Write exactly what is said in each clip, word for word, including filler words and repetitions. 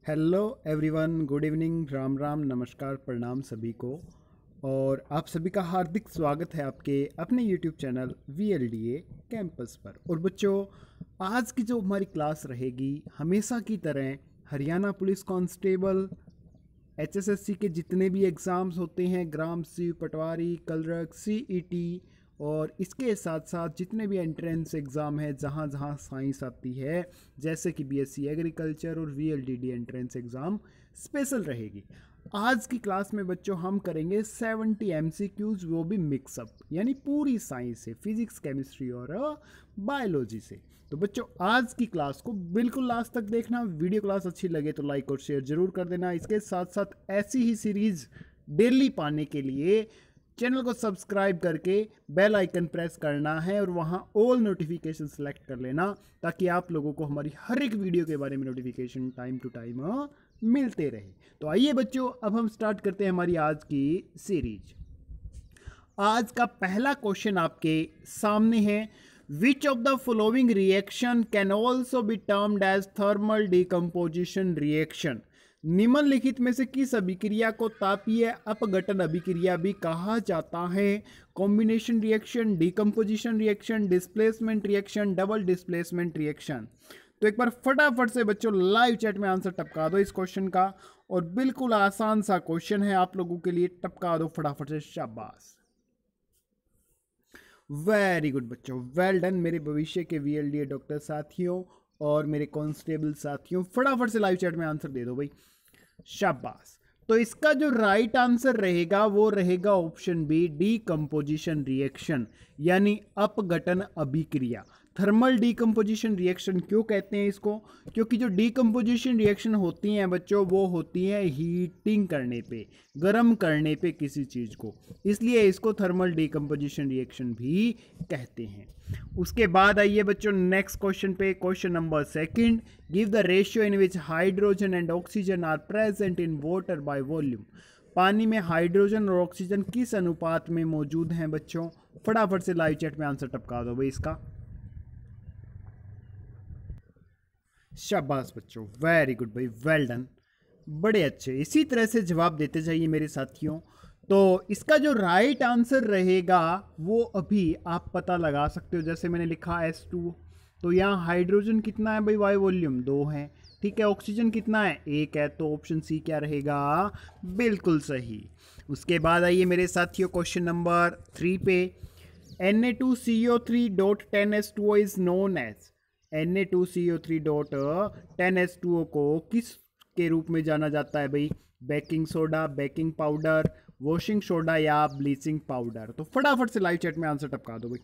Hello everyone, good evening, Ram Ram, नमस्कार, प्रणाम सभी को। और आप सभी का हार्दिक स्वागत है आपके अपने YouTube channel V L D A campus पर। और बच्चों, आज की जो हमारी क्लास रहेगी हमेशा की तरह Haryana police constable, H S S C के जितने भी एग्ज़ाम्स होते हैं, ग्राम सी, पटवारी, कलरक, सी ई टी, और इसके साथ साथ जितने भी एंट्रेंस एग्ज़ाम है जहाँ जहाँ साइंस आती है, जैसे कि बी एस सी एग्रीकल्चर और V L D D entrance exam special रहेगी। आज की क्लास में बच्चों हम करेंगे सेवेंटी एम सी क्यूज़, वो भी मिक्सअप, यानी पूरी साइंस से, फिजिक्स, केमिस्ट्री और बायोलॉजी से। तो बच्चों, आज की क्लास को बिल्कुल लास्ट तक देखना। वीडियो क्लास अच्छी लगे तो लाइक और शेयर जरूर कर देना। इसके साथ साथ ऐसी ही सीरीज़ डेली पाने के लिए चैनल को सब्सक्राइब करके बेल आइकन प्रेस करना है और वहाँ ऑल नोटिफिकेशन सेलेक्ट कर लेना, ताकि आप लोगों को हमारी हर एक वीडियो के बारे में नोटिफिकेशन टाइम टू टाइम मिलते रहे। तो आइए बच्चों, अब हम स्टार्ट करते हैं हमारी आज की सीरीज। आज का पहला क्वेश्चन आपके सामने है, which of the following reaction can also be termed as thermal decomposition reaction. निम्नलिखित में से किस अभिक्रिया को तापीय अपघटन अभिक्रिया भी कहा जाता है? Combination reaction, decomposition reaction, displacement reaction, double displacement reaction. तो एक बार फटाफट से बच्चों लाइव चैट में आंसर टपका दो इस क्वेश्चन का। और बिल्कुल आसान सा क्वेश्चन है आप लोगों के लिए, टपका दो फटाफट से, शाबाश, वेरी गुड बच्चों, वेल डन मेरे भविष्य के V L D A doctor साथियों और मेरे कांस्टेबल साथियों। फटाफट से लाइव चैट में आंसर दे दो भाई, शाबाश। तो इसका जो राइट आंसर रहेगा वो रहेगा ऑप्शन बी, डीकंपोजिशन रिएक्शन, यानी अपघटन अभिक्रिया। थर्मल डीकंपोजिशन रिएक्शन क्यों कहते हैं इसको? क्योंकि जो डीकंपोजिशन रिएक्शन होती हैं बच्चों, वो होती हैं हीटिंग करने पे, गर्म करने पे किसी चीज़ को, इसलिए इसको थर्मल डीकंपोजिशन रिएक्शन भी कहते हैं। उसके बाद आइए बच्चों नेक्स्ट क्वेश्चन पे, question number second, give the ratio in which hydrogen and oxygen are present in water by volume. पानी में हाइड्रोजन और ऑक्सीजन किस अनुपात में मौजूद हैं बच्चों? फटाफट से लाइव चैट में आंसर टपका दो भाई इसका, शाबाश बच्चों, वेरी गुड भाई, वेल डन, बड़े अच्छे। इसी तरह से जवाब देते जाइए मेरे साथियों। तो इसका जो राइट आंसर रहेगा वो अभी आप पता लगा सकते हो। जैसे मैंने लिखा एस टू, तो यहाँ हाइड्रोजन कितना है भाई, वाई वॉल्यूम दो है, ठीक है। ऑक्सीजन कितना है, एक है, तो ऑप्शन सी क्या रहेगा, बिल्कुल सही। उसके बाद आइए मेरे साथियों क्वेश्चन नंबर थ्री पे, N A two C O three dot ten S two O is known as, N A two C O three dot ten S two O को किस के रूप में जाना जाता है भाई? Baking soda, baking powder, washing soda या ब्लीचिंग पाउडर। तो फटाफट से लाइव चैट में आंसर टपका दो भाई,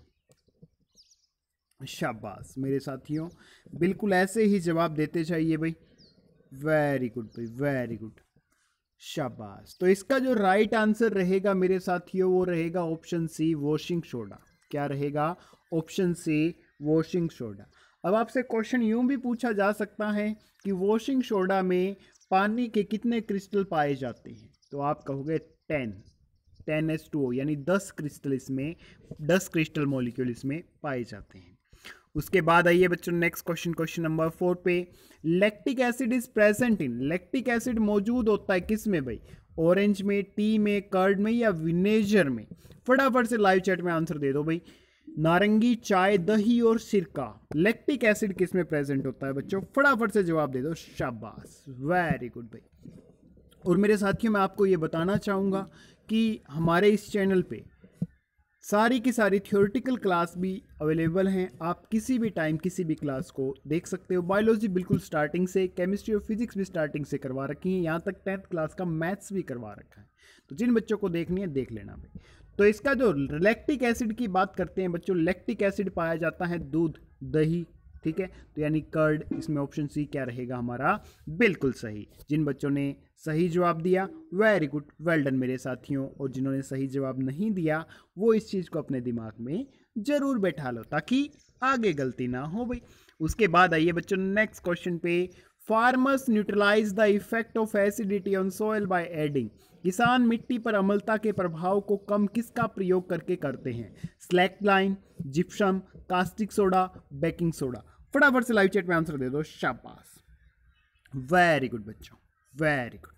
शाबाश मेरे साथियों, बिल्कुल ऐसे ही जवाब देते जाइए भाई, वेरी गुड भाई, वेरी गुड, शाबाश। तो इसका जो राइट आंसर रहेगा मेरे साथियों वो रहेगा ऑप्शन सी, वॉशिंग सोडा। क्या रहेगा? Option C, washing soda. अब आपसे क्वेश्चन यूं भी पूछा जा सकता है कि वॉशिंग सोडा में पानी के कितने क्रिस्टल पाए जाते हैं? तो आप कहोगे ten, ten S two O, यानी दस क्रिस्टल इसमें, दस क्रिस्टल मॉलिक्यूल इसमें पाए जाते हैं। उसके बाद आइए बच्चों next question, question number four पे, lactic acid is present in, lactic acid मौजूद होता है किस में भाई? ऑरेंज में, टी में, कर्ड में या विनेगर में? फटाफट से लाइव चैट में आंसर दे दो भाई। नारंगी, चाय, दही और सिरका, लैक्टिक एसिड किस में प्रेजेंट होता है बच्चों? फटाफट से जवाब दे दो, शाबाश, वेरी गुड भाई। और मेरे साथियों, मैं आपको ये बताना चाहूँगा कि हमारे इस चैनल पे सारी की सारी थ्योरेटिकल क्लास भी अवेलेबल हैं। आप किसी भी टाइम किसी भी क्लास को देख सकते हो। बायोलॉजी बिल्कुल स्टार्टिंग से, केमिस्ट्री और फिजिक्स भी स्टार्टिंग से करवा रखी हैं, यहाँ तक टेंथ क्लास का मैथ्स भी करवा रखा है। तो जिन बच्चों को देखनी है देख लेना भाई। तो इसका जो लैक्टिक एसिड की बात करते हैं बच्चों, लैक्टिक एसिड पाया जाता है दूध, दही, ठीक है, तो यानी कर्ड। इसमें ऑप्शन सी क्या रहेगा हमारा, बिल्कुल सही। जिन बच्चों ने सही जवाब दिया, वेरी गुड, वेल डन मेरे साथियों। और जिन्होंने सही जवाब नहीं दिया वो इस चीज़ को अपने दिमाग में जरूर बैठा लो, ताकि आगे गलती ना हो भाई। उसके बाद आइए बच्चों नेक्स्ट क्वेश्चन पे, farmers neutralise the effect of acidity on soil by adding, किसान मिट्टी पर अम्लता के प्रभाव को कम किसका प्रयोग करके करते हैं? Slaked lime, gypsum, caustic soda, baking soda. फटाफट से लाइव चैट में आंसर दे दो, शाबाश, वेरी गुड बच्चों, वेरी गुड,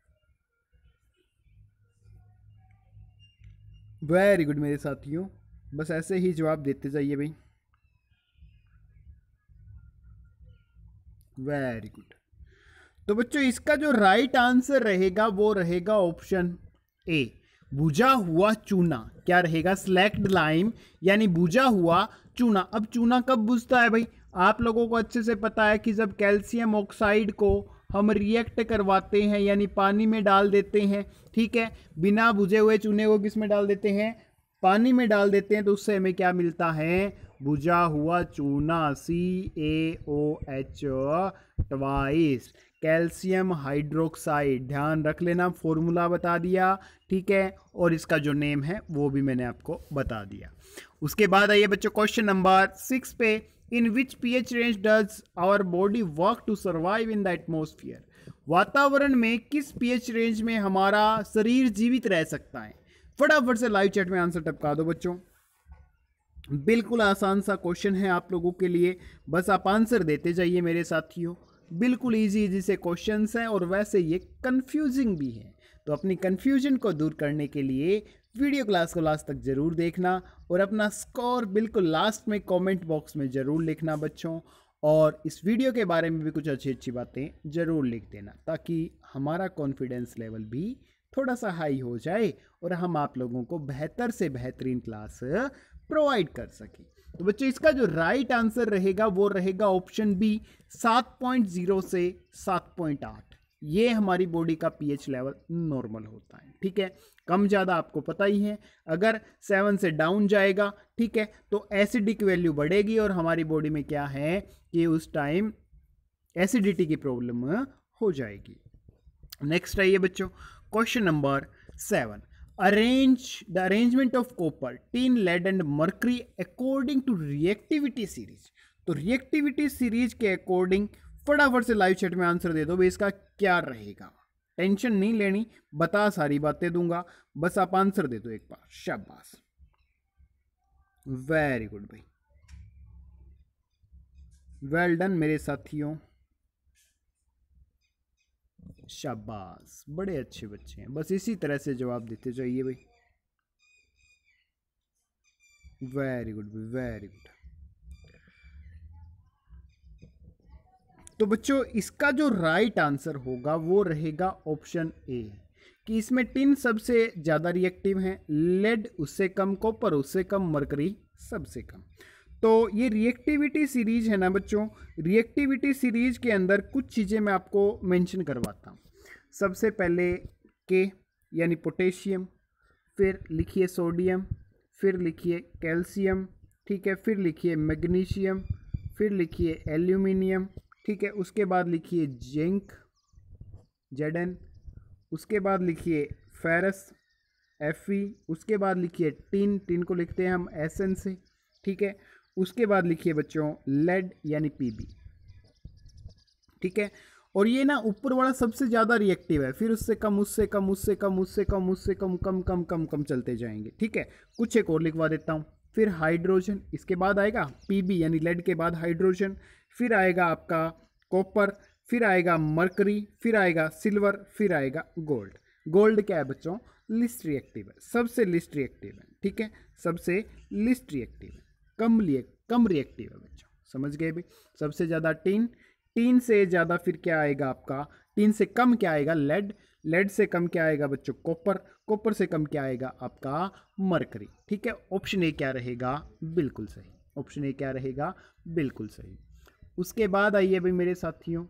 वेरी गुड मेरे साथियों, बस ऐसे ही जवाब देते जाइए भाई। Very good. तो बच्चों इसका जो राइट आंसर रहेगा वो रहेगा ऑप्शन ए, बुझा हुआ चूना। क्या रहेगा? स्लैक्ड लाइम यानी बुझा हुआ चूना। अब चूना कब बुझता है भाई? आप लोगों को अच्छे से पता है कि जब कैल्शियम ऑक्साइड को हम रिएक्ट करवाते हैं यानी पानी में डाल देते हैं, ठीक है, बिना बुझे हुए चूने को किस में डाल देते हैं? पानी में डाल देते हैं, तो उससे हमें क्या मिलता है? बुझा हुआ चूना, C A O H twice, calcium hydroxide. ध्यान रख लेना, फॉर्मूला बता दिया, ठीक है, और इसका जो नेम है वो भी मैंने आपको बता दिया। उसके बाद आइए बच्चों क्वेश्चन नंबर सिक्स पे, in which pH range does our body work to survive in the atmosphere? वातावरण में किस पीएच रेंज में हमारा शरीर जीवित रह सकता है? फटाफट से लाइव चैट में आंसर टपका दो बच्चों। बिल्कुल आसान सा क्वेश्चन है आप लोगों के लिए, बस आप आंसर देते जाइए मेरे साथियों। बिल्कुल इजी इजी से क्वेश्चंस हैं और वैसे ये कंफ्यूजिंग भी है, तो अपनी कंफ्यूजन को दूर करने के लिए वीडियो क्लास को लास्ट तक जरूर देखना और अपना स्कोर बिल्कुल लास्ट में कमेंट बॉक्स में ज़रूर लिखना बच्चों। और इस वीडियो के बारे में भी कुछ अच्छी अच्छी बातें ज़रूर लिख देना, ताकि हमारा कॉन्फिडेंस लेवल भी थोड़ा सा हाई हो जाए और हम आप लोगों को बेहतर से बेहतरीन क्लास प्रोवाइड कर सकें। तो बच्चों इसका जो राइट आंसर रहेगा वो रहेगा ऑप्शन बी, सात पॉइंट ज़ीरो से सात पॉइंट आठ। ये हमारी बॉडी का पीएच लेवल नॉर्मल होता है, ठीक है। कम ज़्यादा आपको पता ही है, अगर सेवन से डाउन जाएगा, ठीक है, तो एसिडिक वैल्यू बढ़ेगी और हमारी बॉडी में क्या है कि उस टाइम एसिडिटी की प्रॉब्लम हो जाएगी। नेक्स्ट आइए बच्चों question number seven, arrange the arrangement of copper, tin, lead and mercury according to reactivity series. तो रिएक्टिविटी सीरीज के अकॉर्डिंग फटाफट से लाइव चैट में आंसर दे दो भाई, इसका क्या रहेगा? टेंशन नहीं लेनी, बता सारी बातें दूंगा, बस आप आंसर दे दो एक बार। शाबाश, वेरी गुड भाई, वेल डन मेरे साथियों, शाबाश, बड़े अच्छे बच्चे हैं, बस इसी तरह से जवाब देते जाइए भाई। वेरी गुड भाई, वेरी गुड। तो बच्चों इसका जो राइट आंसर होगा वो रहेगा ऑप्शन ए, कि इसमें टिन सबसे ज़्यादा रिएक्टिव है, लेड उससे कम, कॉपर उससे कम, मरकरी सबसे कम। तो ये रिएक्टिविटी सीरीज है ना बच्चों, रिएक्टिविटी सीरीज के अंदर कुछ चीज़ें मैं आपको मेंशन करवाता हूँ। सबसे पहले के यानी पोटेशियम, फिर लिखिए सोडियम, फिर लिखिए कैल्शियम, ठीक है, फिर लिखिए मैग्नीशियम, फिर लिखिए एल्यूमिनियम, ठीक है, उसके बाद लिखिए जिंक जेड एन, उसके बाद लिखिए फेरस एफ ई, उसके बाद लिखिए टिन, टिन को लिखते हैं हम एस एन से, ठीक है, उसके बाद लिखिए बच्चों लेड यानी पी बी, ठीक है। और ये ना ऊपर वाला सबसे ज़्यादा रिएक्टिव है, फिर उससे कम, उससे कम, उससे कम, उससे कम, उससे कम, कम कम कम कम चलते जाएंगे, ठीक है। कुछ एक और लिखवा देता हूँ, फिर हाइड्रोजन, इसके बाद आएगा पीबी यानी लेड के बाद हाइड्रोजन, फिर आएगा आपका कॉपर, फिर आएगा मरकरी, फिर आएगा सिल्वर, फिर आएगा गोल्ड। गोल्ड क्या है बच्चों? लिस्ट रिएक्टिव है, सबसे लिस्ट रिएक्टिव है, ठीक है, सबसे लिस्ट रिएक्टिव है, कम लिए कम रिएक्टिव है बच्चों, समझ गए भाई। सबसे ज़्यादा टीन, टीन से ज़्यादा फिर क्या आएगा आपका, टीन से कम क्या आएगा लेड, लेड से कम क्या आएगा बच्चों कॉपर, कॉपर से कम क्या आएगा आपका मरकरी, ठीक है। ऑप्शन ए क्या रहेगा? बिल्कुल सही, ऑप्शन ए क्या रहेगा? बिल्कुल सही। उसके बाद आइए भाई मेरे साथियों,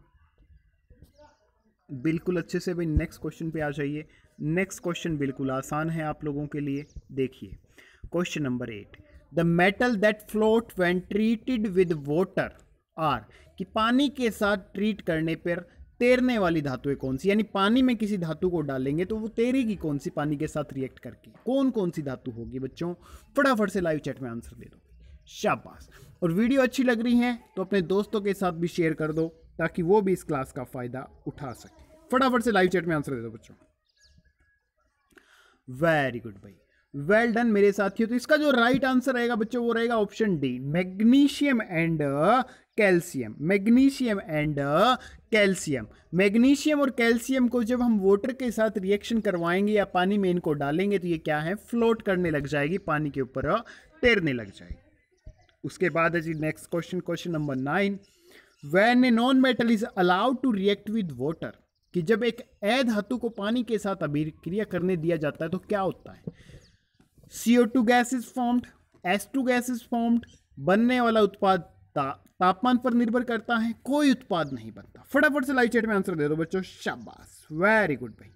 बिल्कुल अच्छे से भाई नेक्स्ट क्वेश्चन पे आ जाइए। नेक्स्ट क्वेश्चन बिल्कुल आसान है आप लोगों के लिए, देखिए question number eight, the metal that float when treated with water are, कि पानी के साथ ट्रीट करने पर तैरने वाली धातुएं कौन सी, यानी पानी में किसी धातु को डालेंगे तो वो तैरेगी कौन सी पानी के साथ रिएक्ट करके, कौन कौन सी धातु होगी बच्चों? फटाफट से लाइव चैट में आंसर दे दो, शाबाश। और वीडियो अच्छी लग रही है तो अपने दोस्तों के साथ भी शेयर कर दो ताकि वो भी इस क्लास का फायदा उठा सके। फटाफट से लाइव चैट में आंसर दे दो बच्चों। वेरी गुड भाई, वेल डन मेरे साथियों। तो इसका जो राइट आंसर रहेगा बच्चों वो रहेगा option D, magnesium and calcium. Magnesium and calcium. Magnesium और कैल्शियम को जब हम वाटर के साथ रिएक्शन करवाएंगे या पानी में इनको डालेंगे तो ये क्या है, फ्लोट करने लग जाएगी, पानी के ऊपर तैरने लग जाएगी। उसके बाद है जी next question, question number nine, when a non metal is allowed to react with water, कि जब एक अ धातु को पानी के साथ अभिक्रिया करने दिया जाता है तो क्या होता है, C O two gas is formed, S two gas is formed, बनने वाला उत्पाद ता, तापमान पर निर्भर करता है, कोई उत्पाद नहीं बनता। फटाफट से लाइव चैट में आंसर दे दो बच्चों, शाबाश, वेरी गुड भाई।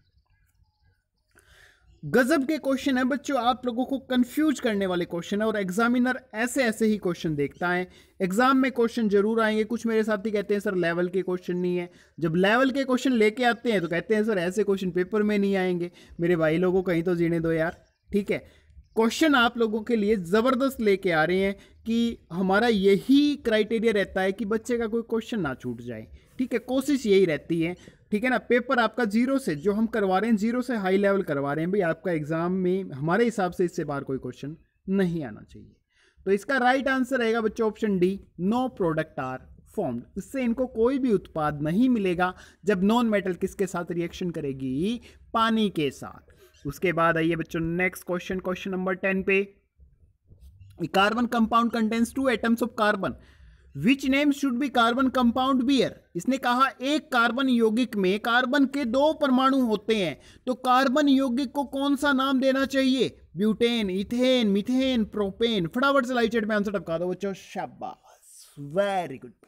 गजब के क्वेश्चन है बच्चों, आप लोगों को कंफ्यूज करने वाले क्वेश्चन है और एग्जामिनर ऐसे ऐसे ही क्वेश्चन देखता है। एग्जाम में क्वेश्चन जरूर आएंगे, कुछ मेरे साथी कहते हैं सर लेवल के क्वेश्चन नहीं है, जब लेवल के क्वेश्चन लेके आते हैं तो कहते हैं सर ऐसे क्वेश्चन पेपर में नहीं आएंगे। मेरे भाई लोगों कहीं तो जीने दो यार, ठीक है। क्वेश्चन आप लोगों के लिए ज़बरदस्त लेके आ रहे हैं कि हमारा यही क्राइटेरिया रहता है कि बच्चे का कोई क्वेश्चन ना छूट जाए, ठीक है, कोशिश यही रहती है, ठीक है ना। पेपर आपका जीरो से जो हम करवा रहे हैं, जीरो से हाई लेवल करवा रहे हैं भाई, आपका एग्जाम में हमारे हिसाब से इससे बाहर कोई क्वेश्चन नहीं आना चाहिए। तो इसका राइट आंसर रहेगा बच्चों option D, no product are formed. इससे इनको कोई भी उत्पाद नहीं मिलेगा जब नॉन मेटल किसके साथ रिएक्शन करेगी, पानी के साथ। उसके बाद आइए बच्चों next question, question number ten पे, carbon compound contains two atoms of carbon, which name should be carbon compound bear. इसने कहा एक कार्बन यौगिक में कार्बन के दो परमाणु होते हैं, तो कार्बन यौगिक को कौन सा नाम देना चाहिए, ब्यूटेन, इथेन, मीथेन, प्रोपेन। फटाफट से लाइव चैट में आंसर टपका दो बच्चों, शाबाश, वेरी गुड,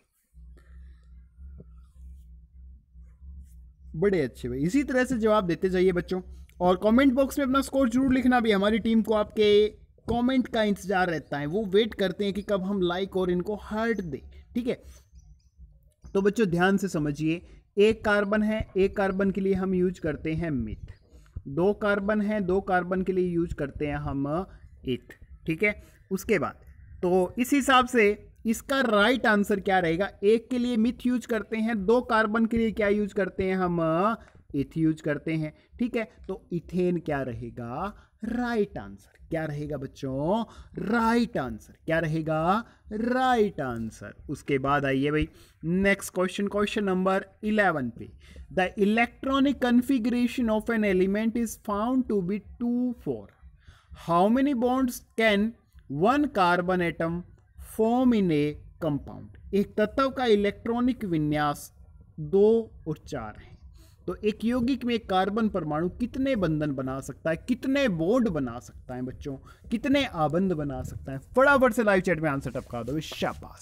बड़े अच्छे भाई। इसी तरह से जवाब देते जाइए बच्चों, और कमेंट बॉक्स में अपना स्कोर जरूर लिखना भी। हमारी टीम को आपके कमेंट का इंतजार रहता है, वो वेट करते हैं कि कब हम लाइक और इनको हार्ट दें, ठीक है। तो बच्चों ध्यान से समझिए, एक कार्बन है, एक कार्बन के लिए हम यूज करते हैं मिथ, दो कार्बन है, दो कार्बन के लिए यूज करते हैं हम इथ, ठीक है। उसके बाद तो इस हिसाब से इसका राइट आंसर क्या रहेगा, एक के लिए मिथ यूज करते हैं, दो कार्बन के लिए क्या यूज करते हैं हम, इथ यूज करते हैं, ठीक है। तो इथेन क्या रहेगा, राइट आंसर क्या रहेगा बच्चों, राइट आंसर क्या रहेगा, राइट आंसर। उसके बाद आइए भाई next question, question number eleven पे, the electronic configuration of an element is found to be two four, how many bonds can one carbon atom form in a compound. एक तत्व का इलेक्ट्रॉनिक विन्यास दो और चार है, तो एक यौगिक में एक कार्बन परमाणु कितने बंधन बना सकता है, कितने बॉन्ड बना सकता है बच्चों, कितने आबंध बना सकता है। फटाफट से लाइव चैट में आंसर टपका दो, शाबाश,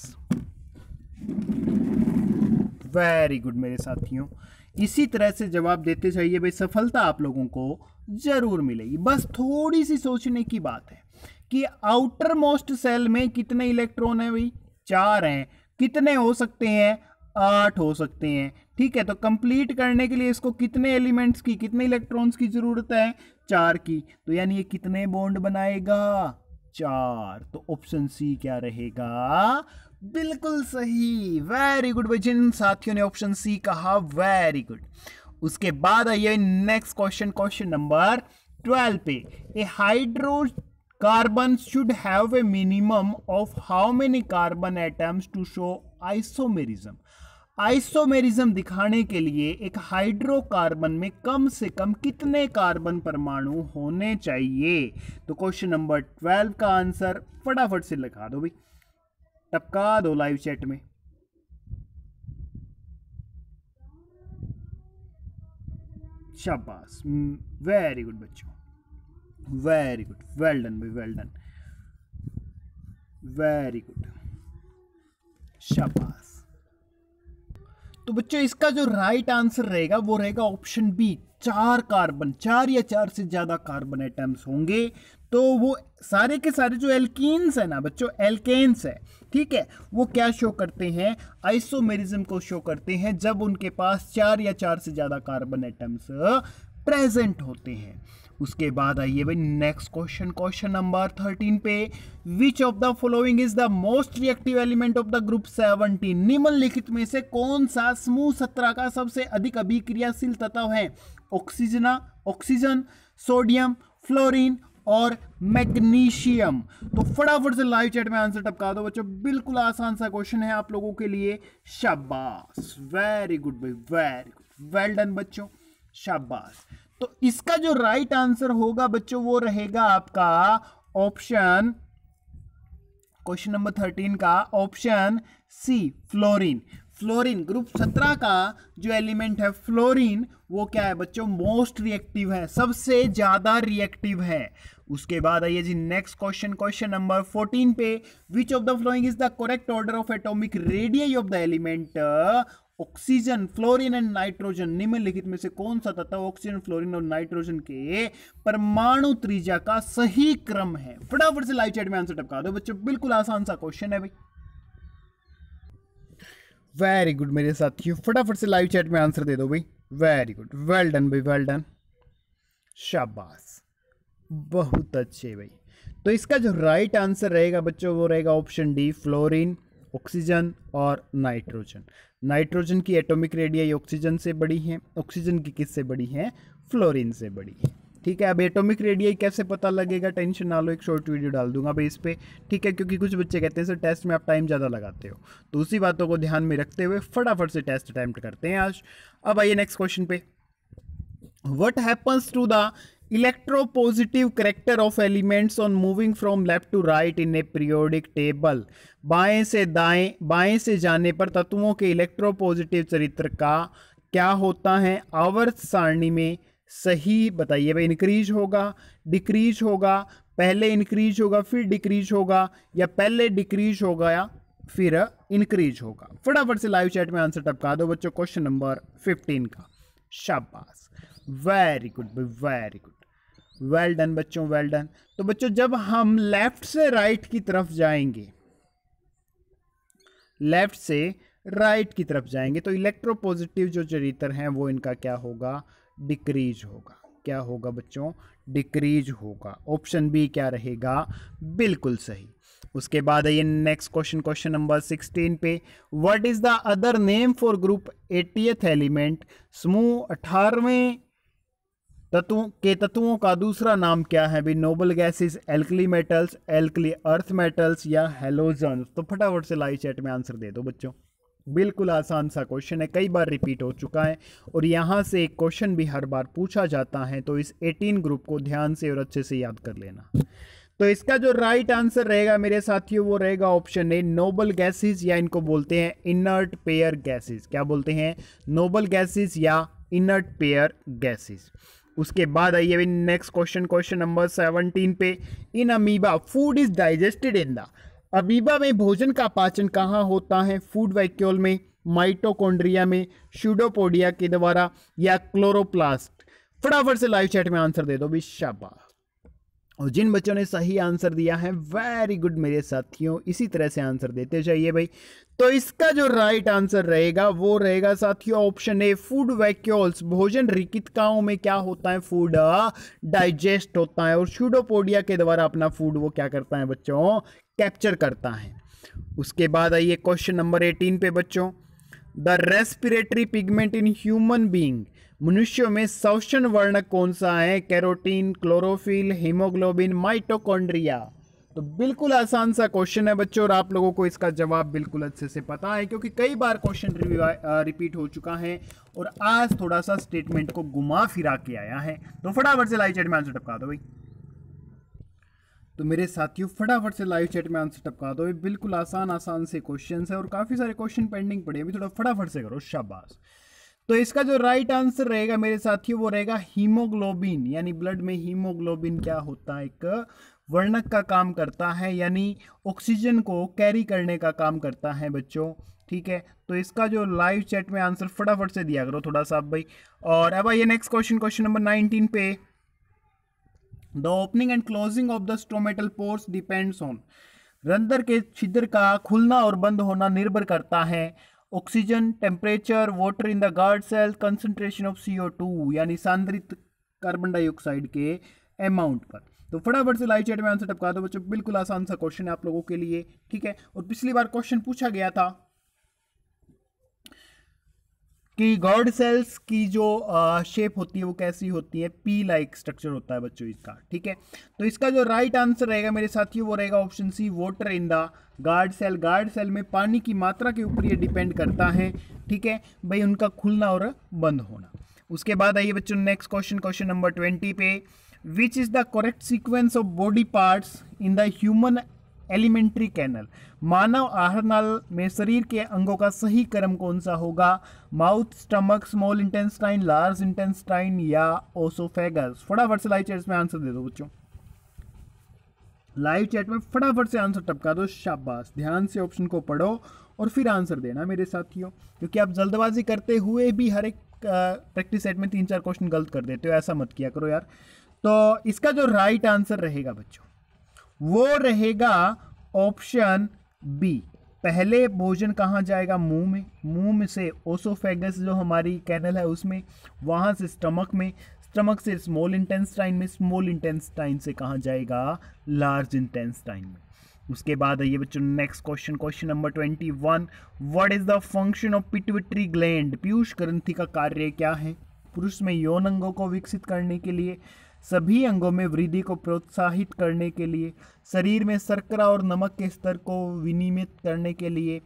वेरी गुड मेरे साथियों। इसी तरह से जवाब देते जाइए भाई, सफलता आप लोगों को जरूर मिलेगी। बस थोड़ी सी सोचने की बात है कि आउटर मोस्ट सेल में कितने इलेक्ट्रॉन है भाई, चार हैं, कितने हो सकते हैं, आठ हो सकते हैं, ठीक है। तो कंप्लीट करने के लिए इसको कितने एलिमेंट्स की, कितने इलेक्ट्रॉन्स की जरूरत है, चार की। तो यानी ये कितने बॉन्ड बनाएगा, चार। तो ऑप्शन सी क्या रहेगा, बिल्कुल सही, वेरी गुड भाई, जिन साथियों ने ऑप्शन सी कहा, वेरी गुड। उसके बाद आइए next question, question number twelve पे, a hydrocarbon should have a minimum of how many carbon atoms to show isomerism. Isomerism दिखाने के लिए एक हाइड्रोकार्बन में कम से कम कितने कार्बन परमाणु होने चाहिए। तो क्वेश्चन नंबर ट्वेल्व का आंसर फटाफट से लिखा दो भाई, टपका दो लाइव चैट में, शाबाश, वेरी गुड बच्चों, वेरी गुड, वेल डन भाई, वेल डन, वेरी गुड, शाबाश। तो बच्चों इसका जो राइट आंसर रहेगा वो रहेगा ऑप्शन बी, चार कार्बन, चार या चार से ज्यादा कार्बन एटम्स होंगे तो वो सारे के सारे जो एल्कीन्स है ना बच्चों, एल्केन्स है, ठीक है, वो क्या शो करते हैं, आइसोमेरिज्म को शो करते हैं जब उनके पास चार या चार से ज्यादा कार्बन एटम्स प्रेजेंट होते हैं। उसके बाद आइए भाई next question, question number thirteen पे, which of the following is the most reactive element of the group seventeen. निम्नलिखित में से कौन सा समूह सत्रह का सबसे अधिक अभिक्रियाशील तत्व है, ऑक्सीजन, ऑक्सीजन, सोडियम, फ्लोरीन, और मैग्नीशियम। तो फटाफट से लाइव चैट में आंसर टपका दो बच्चों, बिल्कुल आसान सा क्वेश्चन है आप लोगों के लिए। शाबाश, वेरी गुड भाई, वेरी गुड, वेल डन बच्चों, शाबाश। तो इसका जो राइट आंसर होगा बच्चों वो रहेगा आपका ऑप्शन, क्वेश्चन नंबर थर्टीन का option C, fluorine. Fluorine group सत्रह का जो एलिमेंट है फ्लोरीन, वो क्या है बच्चों, मोस्ट रिएक्टिव है, सबसे ज्यादा रिएक्टिव है। उसके बाद आइए जी next question, question number fourteen पे, which of the following is the correct order of atomic radius of the element oxygen, fluorine and nitrogen. निम्नलिखित में से कौन सा तत्व ऑक्सीजन, फ्लोरीन और नाइट्रोजन के परमाणु त्रिज्या का सही क्रम है? फटाफट से लाइव चैट में आंसर टपका दो बच्चों, बिल्कुल आसान सा क्वेश्चन है भाई। वेरी गुड मेरे साथियों, फटाफट से लाइव चैट में आंसर दे दो भाई, वेरी गुड, वेल डन भाई, वेल डन, शाबाश, बहुत अच्छे भाई। तो इसका जो राइट आंसर रहेगा बच्चों वो रहेगा ऑप्शन डी, फ्लोरीन, ऑक्सीजन और नाइट्रोजन। नाइट्रोजन की एटॉमिक रेडियस ऑक्सीजन से बड़ी है, ऑक्सीजन की किससे बड़ी है, फ्लोरीन से बड़ी है। ठीक है, अब एटॉमिक रेडियस कैसे पता लगेगा, टेंशन ना लो, एक शॉर्ट वीडियो डाल दूंगा भाई इस पे। ठीक है, क्योंकि कुछ बच्चे कहते हैं सर टेस्ट में आप टाइम ज़्यादा लगाते हो, तो उसी बातों को ध्यान में रखते हुए फटाफट से टेस्ट अटेम्प्ट करते हैं आज। अब आइए नेक्स्ट क्वेश्चन पे, what happens to the electropositive character of elements on moving from left to right in a periodic table. बाएं से दाएं, बाएं से जाने पर तत्वों के इलेक्ट्रोपॉजिटिव चरित्र का क्या होता है आवर्त सारणी में? सही बताइए भाई, इंक्रीज होगा, डिक्रीज होगा, पहले इंक्रीज होगा फिर डिक्रीज होगा, या पहले डिक्रीज होगा या फिर इंक्रीज होगा? फटाफट से लाइव चैट में आंसर टपका दो बच्चों, क्वेश्चन नंबर फिफ्टीन का। शाबाश, वेरी गुड भाई, वेरी गुड, वेल डन बच्चों, वेल डन। तो बच्चों जब हम लेफ्ट से राइट की तरफ जाएंगे, लेफ्ट से राइट की तरफ जाएंगे तो इलेक्ट्रोपॉजिटिव जो चरित्र हैं वो इनका क्या होगा, डिक्रीज होगा। क्या होगा बच्चों, डिक्रीज होगा। ऑप्शन बी क्या रहेगा, बिल्कुल सही। उसके बाद आइए next question, question number sixteen पे, what is the other name for group एटीएथ एलिमेंट? समूह अठारहवें तत्वों के तत्वों का दूसरा नाम क्या है भाई? Noble gases, alkali metals, alkali earth metals या हेलोजन? तो फटाफट से लाइव चैट में आंसर दे दो बच्चों, बिल्कुल आसान सा क्वेश्चन है, कई बार रिपीट हो चुका है और यहाँ से एक क्वेश्चन भी हर बार पूछा जाता है, तो इस एटीन ग्रुप को ध्यान से और अच्छे से याद कर लेना। तो इसका जो राइट आंसर रहेगा मेरे साथियों वो रहेगा ऑप्शन ए, नोबल गैसेस, या इनको बोलते हैं इनर्ट पेयर गैसेस। क्या बोलते हैं, नोबल गैसेस या इनर्ट पेयर गैसेस। उसके बाद आइए next question, question number seventeen पे, in amoeba food is digested in the, amoeba में भोजन का पाचन कहाँ होता है? फूड वैक्यूल में, माइटोकॉन्ड्रिया में, स्यूडोपोडिया के द्वारा या क्लोरोप्लास्ट? फटाफट से लाइव चैट में आंसर दे दो भी, शाबाश। और जिन बच्चों ने सही आंसर दिया है वेरी गुड मेरे साथियों, इसी तरह से आंसर देते जाइए भाई। तो इसका जो राइट आंसर रहेगा वो रहेगा साथियों ऑप्शन ए, फूड वैक्यूल्स। भोजन रिकितकाओं में क्या होता है, फूड डाइजेस्ट होता है और स्यूडोपोडिया के द्वारा अपना फूड वो क्या करता है बच्चों, कैप्चर करता है। उसके बाद आइए क्वेश्चन नंबर एटीन पे बच्चों, the respiratory pigment in human being, मनुष्यों में श्वसन वर्णक कौन सा है? Carotene, chlorophyll, haemoglobin, mitochondria? तो बिल्कुल आसान सा क्वेश्चन है बच्चों और आप लोगों को इसका जवाब बिल्कुल अच्छे से पता है क्योंकि कई बार क्वेश्चन रिपीट हो चुका है और आज थोड़ा सा स्टेटमेंट को घुमा फिरा के आया है। तो फटाफट से लाइव चैट में आंसर टपका दो भाई। तो मेरे साथियों फटाफट से लाइव चैट में आंसर टपका दो, बिल्कुल आसान आसान से क्वेश्चन है और काफ़ी सारे क्वेश्चन पेंडिंग पड़े हैं, अभी थोड़ा फटाफट से करो, शाबाश। तो इसका जो राइट आंसर रहेगा मेरे साथियों वो रहेगा हीमोग्लोबिन, यानी ब्लड में हीमोग्लोबिन क्या होता है, एक वर्णक का काम करता है, यानी ऑक्सीजन को कैरी करने का काम करता है बच्चों। ठीक है, तो इसका जो लाइव चैट में आंसर फटाफट से दिया करो थोड़ा सा भाई। और अब आइए next question, question number nineteen पे, the opening and closing of the stomatal pores depends on, रंध्र के छिद्र का खुलना और बंद होना निर्भर करता है oxygen, temperature, water in the guard cell, concentration of C O two, यानी सांद्रित कार्बन डाइऑक्साइड के अमाउंट पर। तो फटाफट से लाइव चैट में आंसर टपका दो बच्चों, बिल्कुल आसान सा क्वेश्चन है आप लोगों के लिए। ठीक है, और पिछली बार क्वेश्चन पूछा गया था कि गॉड सेल्स की जो शेप होती है वो कैसी होती है, पी लाइक स्ट्रक्चर होता है बच्चों इसका, ठीक है। तो इसका जो राइट आंसर रहेगा मेरे साथियों वो रहेगा option C, water in the guard cell. Guard cell में पानी की मात्रा के ऊपर ये डिपेंड करता है, ठीक है भाई, उनका खुलना और बंद होना। उसके बाद आइए बच्चों next question, question number twenty पे, which is the correct sequence of body parts in the human alimentary canal. मानव आहार नल में शरीर के अंगों का सही क्रम कौन सा होगा, mouth, stomach, small intestine, large intestine या ओसोफेगस। फटाफट से लाइव चैट में आंसर दे दो बच्चों, लाइव चैट में फटाफट से आंसर टपका दो, शाबाश। ध्यान से ऑप्शन को पढ़ो और फिर आंसर देना मेरे साथियों, क्योंकि आप जल्दबाजी करते हुए भी हर एक प्रैक्टिस सेट में तीन चार क्वेश्चन गलत कर देते हो, ऐसा मत किया करो यार। तो इसका जो राइट आंसर रहेगा बच्चों वो रहेगा ऑप्शन बी। पहले भोजन कहाँ जाएगा, मुंह में, मुंह में से ओसोफेगस जो हमारी कैनल है उसमें, वहां से स्टमक में, स्टमक से स्मॉल इंटेस्टाइन में, स्मॉल इंटेस्टाइन से कहाँ जाएगा, लार्ज इंटेस्टाइन में। उसके बाद आइए बच्चों next question, question number twenty one, what is the function of pituitary gland. पीयूष ग्रंथि का कार्य क्या है। पुरुष में यौन अंगों को विकसित करने के लिए, सभी अंगों में वृद्धि को प्रोत्साहित करने के लिए, शरीर में शर्करा और नमक के स्तर को विनियमित करने के लिए,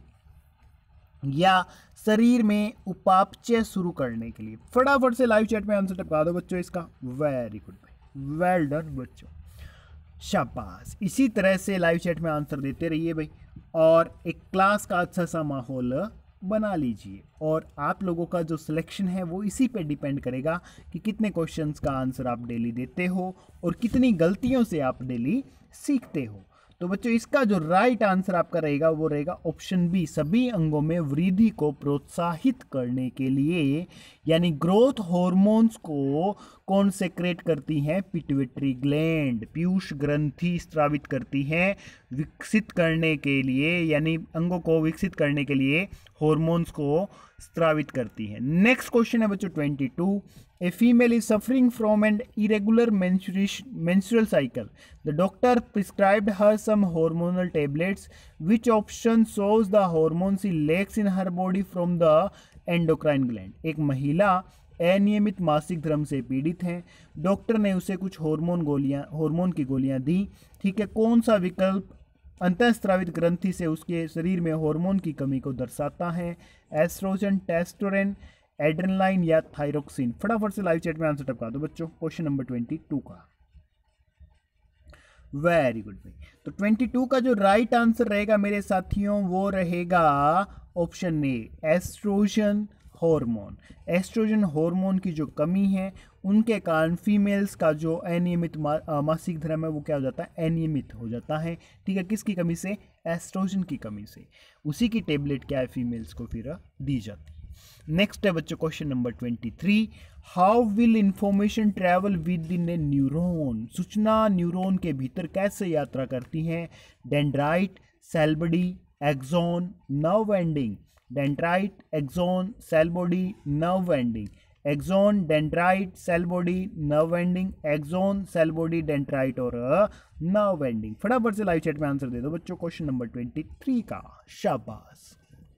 या शरीर में उपापचय शुरू करने के लिए। फटाफट से लाइव चैट में आंसर टपका दो बच्चों इसका। वेरी गुड भाई, वेल डन बच्चों, शाबाश। इसी तरह से लाइव चैट में आंसर देते रहिए भाई, और एक क्लास का अच्छा सा माहौल बना लीजिए। और आप लोगों का जो सिलेक्शन है वो इसी पे डिपेंड करेगा कि कितने क्वेश्चंस का आंसर आप डेली देते हो और कितनी गलतियों से आप डेली सीखते हो। तो बच्चों इसका जो राइट आंसर आपका रहेगा वो रहेगा ऑप्शन बी, सभी अंगों में वृद्धि को प्रोत्साहित करने के लिए, यानी ग्रोथ हार्मोन्स को कौन सेक्रेट करती है, पिट्यूटरी ग्लैंड, पीयूष ग्रंथि स्रावित करती है विकसित करने के लिए, यानी अंगों को विकसित करने के लिए हार्मोन्स को स्रावित करती है। नेक्स्ट क्वेश्चन है बच्चों twenty two, A female is suffering from an irregular menstrual cycle. The doctor prescribed her some hormonal tablets. Which option shows the hormones she lacks in her body from the endocrine gland? एक महिला अनियमित मासिक धर्म से पीड़ित है, doctor ने उसे कुछ हार्मोन गोलियां हार्मोन की गोलियां दी, ठीक है। कौन सा विकल्प अंतःस्रावित ग्रंथि से उसके शरीर में हार्मोन की कमी को दर्शाता है, एस्ट्रोजन, टेस्टोरेन, एड्रेनलाइन या थायरोक्सिन। फटाफट से लाइव चैट में आंसर टपका दो बच्चों क्वेश्चन नंबर ट्वेंटी टू का। वेरी गुड भाई, तो ट्वेंटी टू का जो राइट आंसर रहेगा मेरे साथियों वो रहेगा option A, oestrogen hormone. Oestrogen hormone की जो कमी है उनके कारण फीमेल्स का जो अनियमित मा, मासिक धर्म है वो क्या हो जाता है, अनियमित हो जाता है, ठीक है। किसकी कमी से, एस्ट्रोजन की कमी से। उसी की टेबलेट क्या है फीमेल्स को फिर दी जाती है। नेक्स्ट है बच्चों question number twenty three, how will information travel with in a neuron. सूचना न्यूरॉन के भीतर कैसे यात्रा करती है, dendrite, cell body, axon, nerve ending. Dendrite, axon, cell body, nerve ending. Axon, dendrite, cell body, nerve ending, axon, cell body, dendrite और nerve ending. फटाफट से लाइव चैट में आंसर दे दो बच्चों क्वेश्चन नंबर ट्वेंटी थ्री का, शाबाश।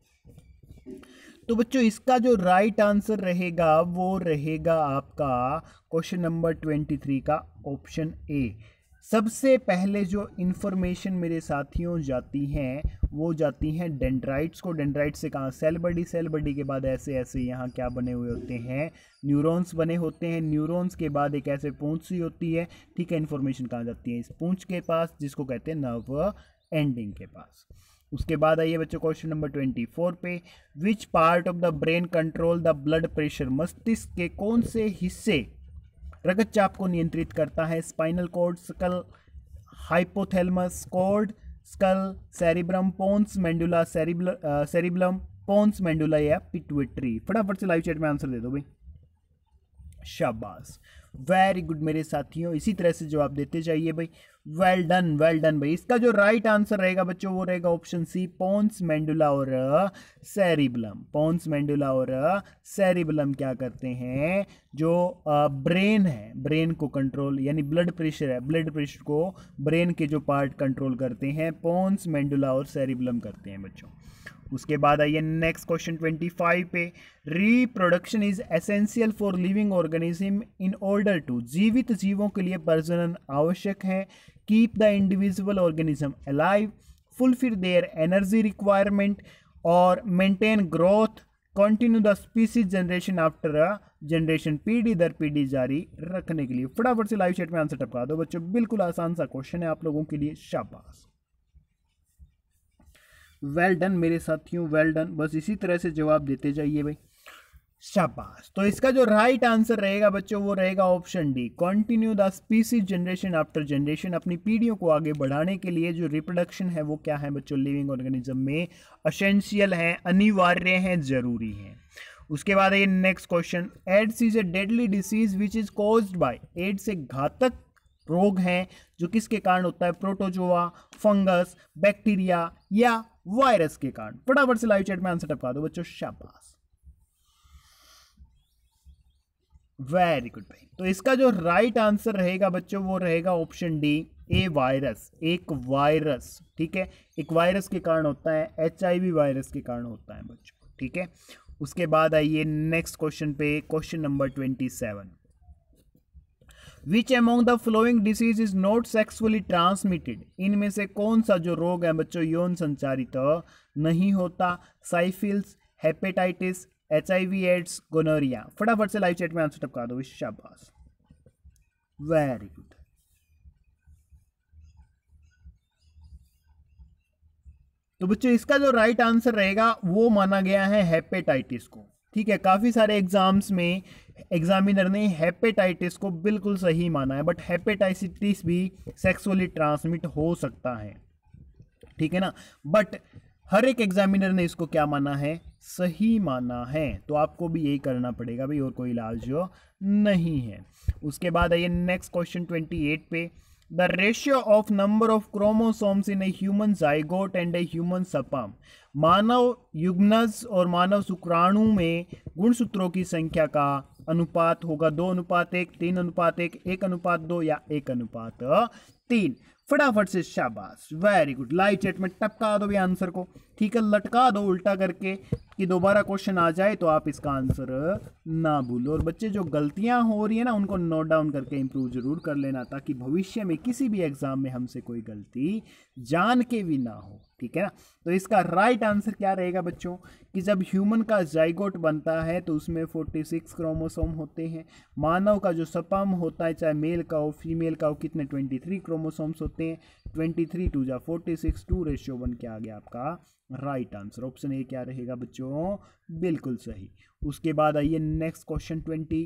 तो बच्चों इसका जो राइट आंसर रहेगा वो रहेगा आपका क्वेश्चन नंबर ट्वेंटी थ्री का ऑप्शन ए। सबसे पहले जो इन्फॉर्मेशन मेरे साथियों जाती हैं वो जाती हैं डेंड्राइट्स को। डेंड्राइट से कहाँ, सेल बॉडी, सेल बॉडी के बाद ऐसे ऐसे यहाँ क्या बने हुए होते हैं, न्यूरॉन्स बने होते हैं। न्यूरॉन्स के बाद एक ऐसे पूंछ सी होती है, ठीक है। इन्फॉर्मेशन कहाँ जाती है, इस पूंछ के पास, जिसको कहते हैं नर्व एंडिंग के पास। उसके बाद आइए बच्चों क्वेश्चन नंबर ट्वेंटी फोर पे, which part of the brain control the blood pressure. मस्तिष्क के कौन से हिस्से रक्तचाप को नियंत्रित करता है, spinal cord, skull, hypothalamus, cord, skull, cerebrum, pons, medulla, cerebellum, pons, medulla या पिट्यूटरी। फटाफट से लाइव चैट में आंसर दे दो भाई, शाबाश, वेरी गुड मेरे साथियों। इसी तरह से जवाब देते जाइए भाई, वेल डन, वेल डन भाई। इसका जो राइट आंसर रहेगा बच्चों वो रहेगा ऑप्शन सी, पोन्स, मेंडुला और सेरिब्लम। पोन्स, मेंडुला और सेरिब्लम क्या करते हैं, जो ब्रेन है, ब्रेन को कंट्रोल, यानी ब्लड प्रेशर है, ब्लड प्रेशर को ब्रेन के जो पार्ट कंट्रोल करते हैं, पोन्स, मेंडुला और सेरिब्लम करते हैं बच्चों। उसके बाद आइए नेक्स्ट क्वेश्चन ट्वेंटी फाइव पे, reproduction is essential for living organism in order to, जीवित जीवों के लिए प्रजनन आवश्यक है, keep the individual organism alive, fulfil their energy requirement और maintain growth, continue the species generation after a generation, पीढ़ी दर पीढ़ी जारी रखने के लिए। फटाफट से लाइव चैट में आंसर टपका दो बच्चों, बिल्कुल आसान सा क्वेश्चन है आप लोगों के लिए, शाबाश, वेल डन मेरे साथियों, वेल डन। बस इसी तरह से जवाब देते जाइए भाई, शाबाश। तो इसका जो राइट आंसर रहेगा बच्चों वो रहेगा option D, continue the species generation after generation, अपनी पीढ़ियों को आगे बढ़ाने के लिए जो रिप्रोडक्शन है वो क्या है बच्चों, लिविंग ऑर्गेनिज्म में एसेंशियल है, अनिवार्य है, जरूरी है। उसके बाद ये next question, AIDS is a deadly disease which is caused by, AIDS एक घातक रोग है जो किसके कारण होता है, प्रोटोजोआ, फंगस, बैक्टीरिया या वायरस के कारण। फटाफट से लाइव चैट में आंसर टपका दो बच्चों, शाबाश, वेरी गुड भाई। तो इसका जो राइट आंसर रहेगा बच्चों वो रहेगा ऑप्शन डी, ए वायरस, एक वायरस, ठीक है, एक वायरस के कारण होता है, एच आई वी वायरस के कारण होता है बच्चों, ठीक है। उसके बाद आइए नेक्स्ट क्वेश्चन पे, question number twenty seven, which among the following disease is not sexually transmitted, इनमें से कौन सा जो रोग है बच्चों यौन संचारित नहीं होता, syphilis, hepatitis, H I V AIDS, gonorrhoea. फटाफट से लाइव चैट में आंसर टपका दो, शाबाश, वेरी गुड। तो बच्चों इसका जो राइट आंसर रहेगा वो माना गया है हेपेटाइटिस को, ठीक है। काफी सारे एग्जाम्स में एग्जामिनर ने हेपेटाइटिस को बिल्कुल सही माना है, बट हेपेटाइटिस भी सेक्सुअली ट्रांसमिट हो सकता है, ठीक है ना, बट हर एक एग्जामिनर ने इसको क्या माना है, सही माना है। तो आपको भी यही करना पड़ेगा भाई, और कोई इलाज जो नहीं है। उसके बाद आइए नेक्स्ट क्वेश्चन ट्वेंटी एट पे, the ratio of number of chromosomes in a human zygote and a human sperm, मानव युग्मनज और मानव शुक्राणु में गुणसूत्रों की संख्या का अनुपात होगा दो अनुपात एक, तीन अनुपात एक, एक अनुपात दो या एक अनुपात तीन। फटाफट से शाबाश, वेरी गुड, लाइव चैट में टपका दो भी आंसर को, ठीक है, लटका दो उल्टा करके कि दोबारा क्वेश्चन आ जाए तो आप इसका आंसर ना भूलो। और बच्चे जो गलतियां हो रही है ना उनको नोट डाउन करके इंप्रूव जरूर कर लेना, ताकि भविष्य में किसी भी एग्जाम में हमसे कोई गलती जान के भी ना हो, ठीक है ना। तो इसका राइट आंसर क्या रहेगा बच्चों, कि जब ह्यूमन का जाइगोट बनता है तो उसमें छियालीस क्रोमोसोम होते हैं, मानव का जो स्पर्म होता है चाहे मेल का हो फीमेल का हो, कितने तेईस क्रोमोसोम्स होते हैं, तेईस टू जा छियालीस, टू रेशियो वन के आगे आपका राइट आंसर ऑप्शन ए क्या रहेगा बच्चों, बिल्कुल सही। उसके बाद आइए नेक्स्ट क्वेश्चन ट्वेंटी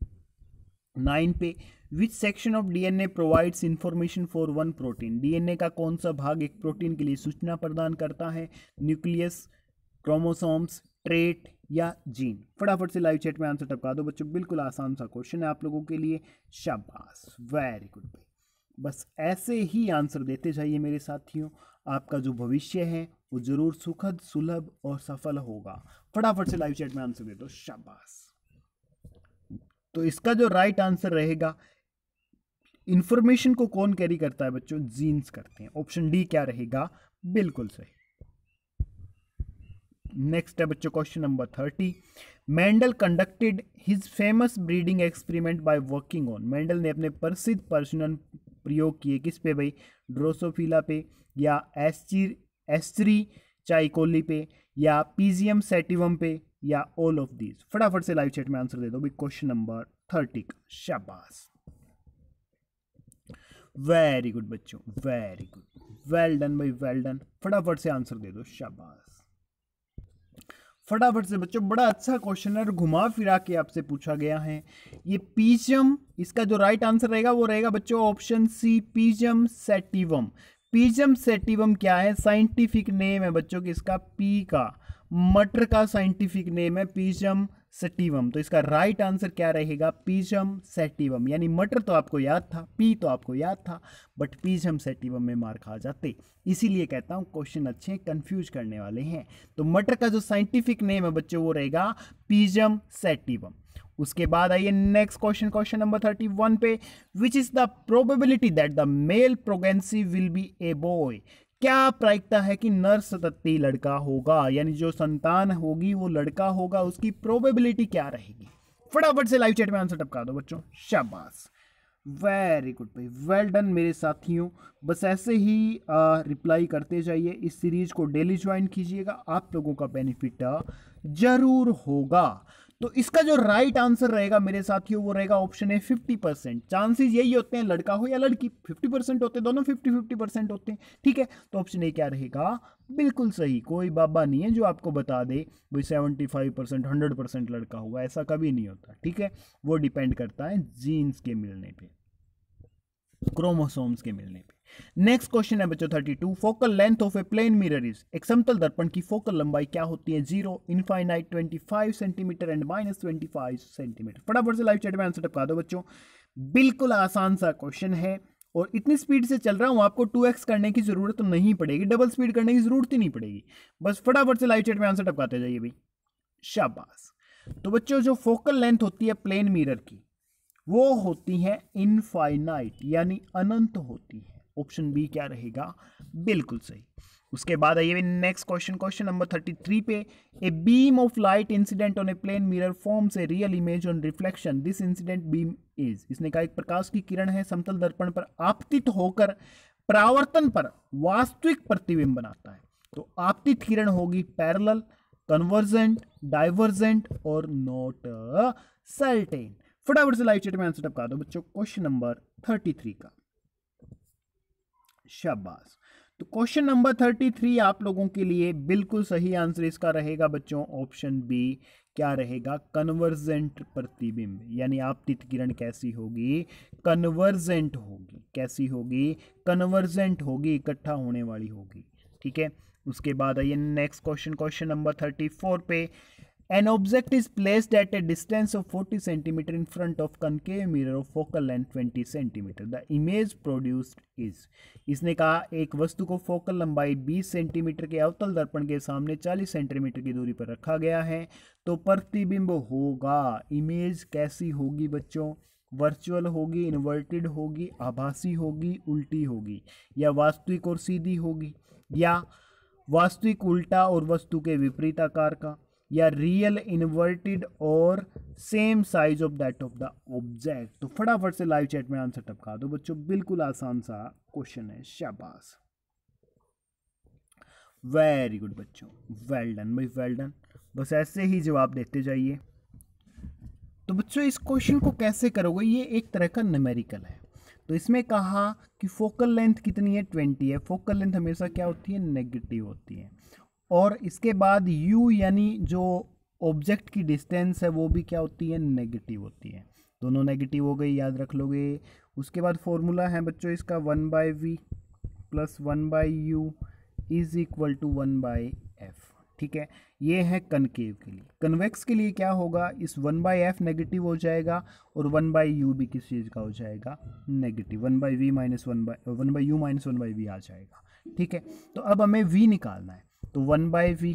नाइन पे, which section of DNA provides information for one protein, DNA का कौन सा भाग एक प्रोटीन के लिए सूचना प्रदान करता है, न्यूक्लियस, क्रोमोसोम्स, ट्रेट या जीन। फटाफट से लाइव चैट में आंसर टपका दो बच्चों, बिल्कुल आसान सा क्वेश्चन है आप लोगों के लिए, शाबाश, वेरी गुड भाई। बस ऐसे ही आंसर देते जाइए मेरे साथियों, आपका जो भविष्य है वो जरूर सुखद, सुलभ और सफल होगा। फटाफट से लाइव चैट में आंसर दे दो, शाबाश। तो इसका जो राइट आंसर रहेगा, इंफॉर्मेशन को कौन कैरी करता है बच्चों, जीन्स करते हैं, ऑप्शन डी क्या रहेगा, बिल्कुल सही। नेक्स्ट है बच्चों question number thirty, Mendel conducted his famous breeding experiment by working on, Mendel ने अपने प्रसिद्ध प्रजनन प्रयोग किए किस पे भाई, ड्रोसोफिला पे या एस्चीर एस्ट्री चाइकोली पे या पीजियम सेटिवम पे या ऑल ऑफ दीज। फटाफट से लाइव चैट में आंसर दे दो भाई क्वेश्चन नंबर थर्टी का, शाबाश, वेरी गुड बच्चों, वेरी गुड, वेल डन भाई, वेल डन। फटाफट से आंसर दे दो, शाबाश, फटाफट से बच्चों। बड़ा अच्छा क्वेश्चन है और घुमा फिरा के आपसे पूछा गया है ये पीजियम, इसका जो राइट आंसर रहेगा वो रहेगा बच्चों option C, pisum sativum. Pisum sativum क्या है, साइंटिफिक नेम है बच्चों किसका, पी का, मटर का साइंटिफिक नेम है पीजियम सेटिवम। तो इसका राइट आंसर क्या रहेगा, पीजियम सेटिवम। यानी मटर तो आपको याद था, पी तो आपको याद था, बट पीजियम सेटिवम में मार खा जाते। इसीलिए कहता हूं क्वेश्चन अच्छे कंफ्यूज करने वाले हैं। तो मटर का जो साइंटिफिक नेम है बच्चों वो रहेगा पीजियम सेटिवम। उसके बाद आइए next question, question number thirty one पे, which is the probability that the male pregnancy will be a boy, क्या प्रायिकता है कि नर संतति लड़का होगा, यानी जो संतान होगी वो लड़का होगा, उसकी प्रोबेबिलिटी क्या रहेगी? फटाफट से लाइव चैट में आंसर टपका दो बच्चों, शाबाश, वेरी गुड भाई, वेल डन मेरे साथियों। बस ऐसे ही रिप्लाई करते जाइए, इस सीरीज को डेली ज्वाइन कीजिएगा, आप लोगों का बेनिफिट जरूर होगा। तो इसका जो राइट आंसर रहेगा मेरे साथियों वो रहेगा ऑप्शन है फिफ्टी परसेंट। चांसेस यही होते हैं लड़का हो या लड़की, फिफ्टी परसेंट होते हैं, दोनों फिफ्टी फिफ्टी परसेंट होते हैं, ठीक है। तो ऑप्शन ए क्या रहेगा? बिल्कुल सही। कोई बाबा नहीं है जो आपको बता दे भाई seventy five percent hundred percent लड़का होगा, ऐसा कभी नहीं होता, ठीक है। वो डिपेंड करता है जीन्स के मिलने पे, क्रोमोसोम्स के मिलने पे। नेक्स्ट क्वेश्चन है बच्चों thirty two, focal length of a plane mirror is, एक समतल दर्पण की फोकल लंबाई क्या होती है? Zero, infinite, twenty five centimetre and minus twenty five centimetre. फटाफट से लाइव चैट में आंसर टपका दो बच्चों, बिल्कुल आसान सा क्वेश्चन है और इतनी स्पीड से चल रहा हूं आपको टू एक्स करने की जरूरत तो नहीं पड़ेगी, डबल स्पीड करने की जरूरत ही नहीं पड़ेगी, बस फटाफट से लाइव चैट में आंसर टपकाते जाइए भाई, शाबाश। तो बच्चों जो फोकल लेंथ होती है प्लेन मिरर की वो होती है इनफाइनाइट, यानी अनंत होती है। ऑप्शन बी क्या रहेगा? बिल्कुल सही। उसके बाद आइए next question, question number thirty three पे, a beam of light incident on a plane mirror forms a real image on reflection, this incident beam is, इसने कहा एक प्रकाश की किरण है समतल दर्पण पर आपतित होकर परावर्तन पर वास्तविक प्रतिबिंब बनाता है। तो आपतित किरण होगी पैरेलल, कन्वर्जेंट, डाइवर्जेंट और नॉट सर्टेन। फटाफट से लाइव चैट में आंसर टपका दो बच्चों क्वेश्चन नंबर थर्टी थ्री का, शाबाश। तो क्वेश्चन नंबर थर्टी थ्री आप लोगों के लिए बिल्कुल सही आंसर इसका रहेगा बच्चों ऑप्शन बी, क्या रहेगा? कन्वर्जेंट प्रतिबिंब, यानी आपतित किरण कैसी होगी? कन्वर्जेंट होगी। कैसी होगी? कन्वर्जेंट होगी, इकट्ठा होने वाली होगी, ठीक है। उसके बाद आइए next question, question number thirty four पे, An object is placed at a distance of forty centimeter in front of concave mirror of focal length twenty centimeter. The image produced is, इसने कहा एक वस्तु को फोकल लंबाई बीस centimetre के अवतल दर्पण के सामने चालीस सेंटीमीटर की दूरी पर रखा गया है, तो प्रतिबिंब होगा, इमेज कैसी होगी बच्चों? वर्चुअल होगी, इन्वर्टेड होगी, आभासी होगी, उल्टी होगी, या वास्तविक और सीधी होगी, या वास्तविक उल्टा और वस्तु के विपरीत आकार का, या रियल इन्वर्टेड और same size of that of the object. तो फटाफट से लाइव चैट में आंसर टपका दो बच्चों, बिल्कुल आसान सा क्वेश्चन है, शाबाश, वेरी गुड बच्चों, वेल डन भाई, वेल डन। बस ऐसे ही जवाब देते जाइए। तो बच्चों इस क्वेश्चन को कैसे करोगे? ये एक तरह का न्यूमेरिकल है। तो इसमें कहा कि फोकल लेंथ कितनी है? ट्वेंटी है। फोकल लेंथ हमेशा क्या होती है? नेगेटिव होती है। और इसके बाद u यानी जो ऑब्जेक्ट की डिस्टेंस है वो भी क्या होती है? नेगेटिव होती है। दोनों नेगेटिव हो गई, याद रख लोगे। उसके बाद फॉर्मूला है बच्चों इसका one by V plus one by U is equal to one by F, ठीक है। ये है कनकेव के लिए। कन्वेक्स के लिए क्या होगा? इस वन बाई एफ नेगेटिव हो जाएगा और वन बाई यू भी किस चीज़ का हो जाएगा? Negative. One by V minus one by one by U minus one by V आ जाएगा, ठीक है। तो अब हमें v निकालना है, तो one by V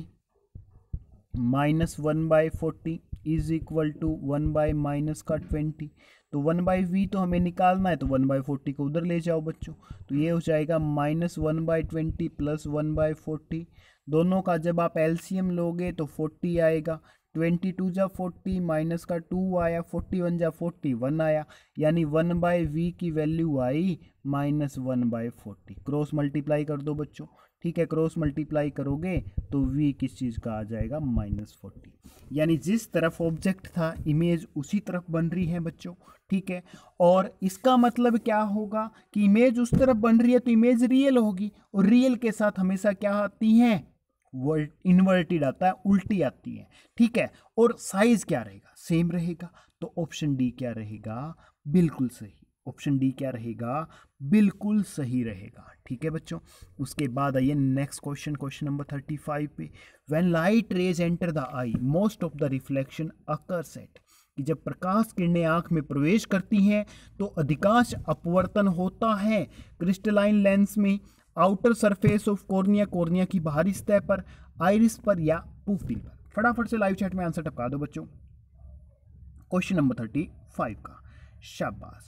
minus one by forty is equal to one by minus का ट्वेंटी। तो वन बाई वी तो हमें निकालना है, तो वन बाई फोर्टी को उधर ले जाओ बच्चों, तो ये हो जाएगा minus one by twenty plus one by forty. दोनों का जब आप एलसीएम लोगे तो फोर्टी आएगा, ट्वेंटी टू जा फोर्टी माइनस का टू आया, फोर्टी वन जा फोर्टी वन आया, यानी वन बाई वी की वैल्यू आई minus one by forty. Cross multiply कर दो बच्चों, ठीक है। क्रॉस मल्टीप्लाई करोगे तो v किस चीज़ का आ जाएगा? Minus forty. यानी जिस तरफ ऑब्जेक्ट था इमेज उसी तरफ बन रही है बच्चों, ठीक है। और इसका मतलब क्या होगा कि इमेज उस तरफ बन रही है तो इमेज रियल होगी, और रियल के साथ हमेशा क्या आती है? वर्ड इन्वर्टेड आता है, उल्टी आती है, ठीक है। और साइज क्या रहेगा? सेम रहेगा। तो ऑप्शन डी क्या रहेगा? बिल्कुल सही। ऑप्शन डी क्या रहेगा? बिल्कुल सही रहेगा, ठीक है बच्चों। उसके बाद आइए next question, question number thirty five पे, when light rays enter the eye most of the reflection occurs at, कि जब प्रकाश किरणें आंख में प्रवेश करती हैं तो अधिकांश अपवर्तन होता है क्रिस्टलाइन लेंस में, outer surface of cornea, cornea की बाहरी सतह पर, आइरिस पर, या पुपिल पर। फटाफट से लाइव चैट में आंसर टपका दो बच्चों क्वेश्चन नंबर थर्टी फाइव का, शाबाश।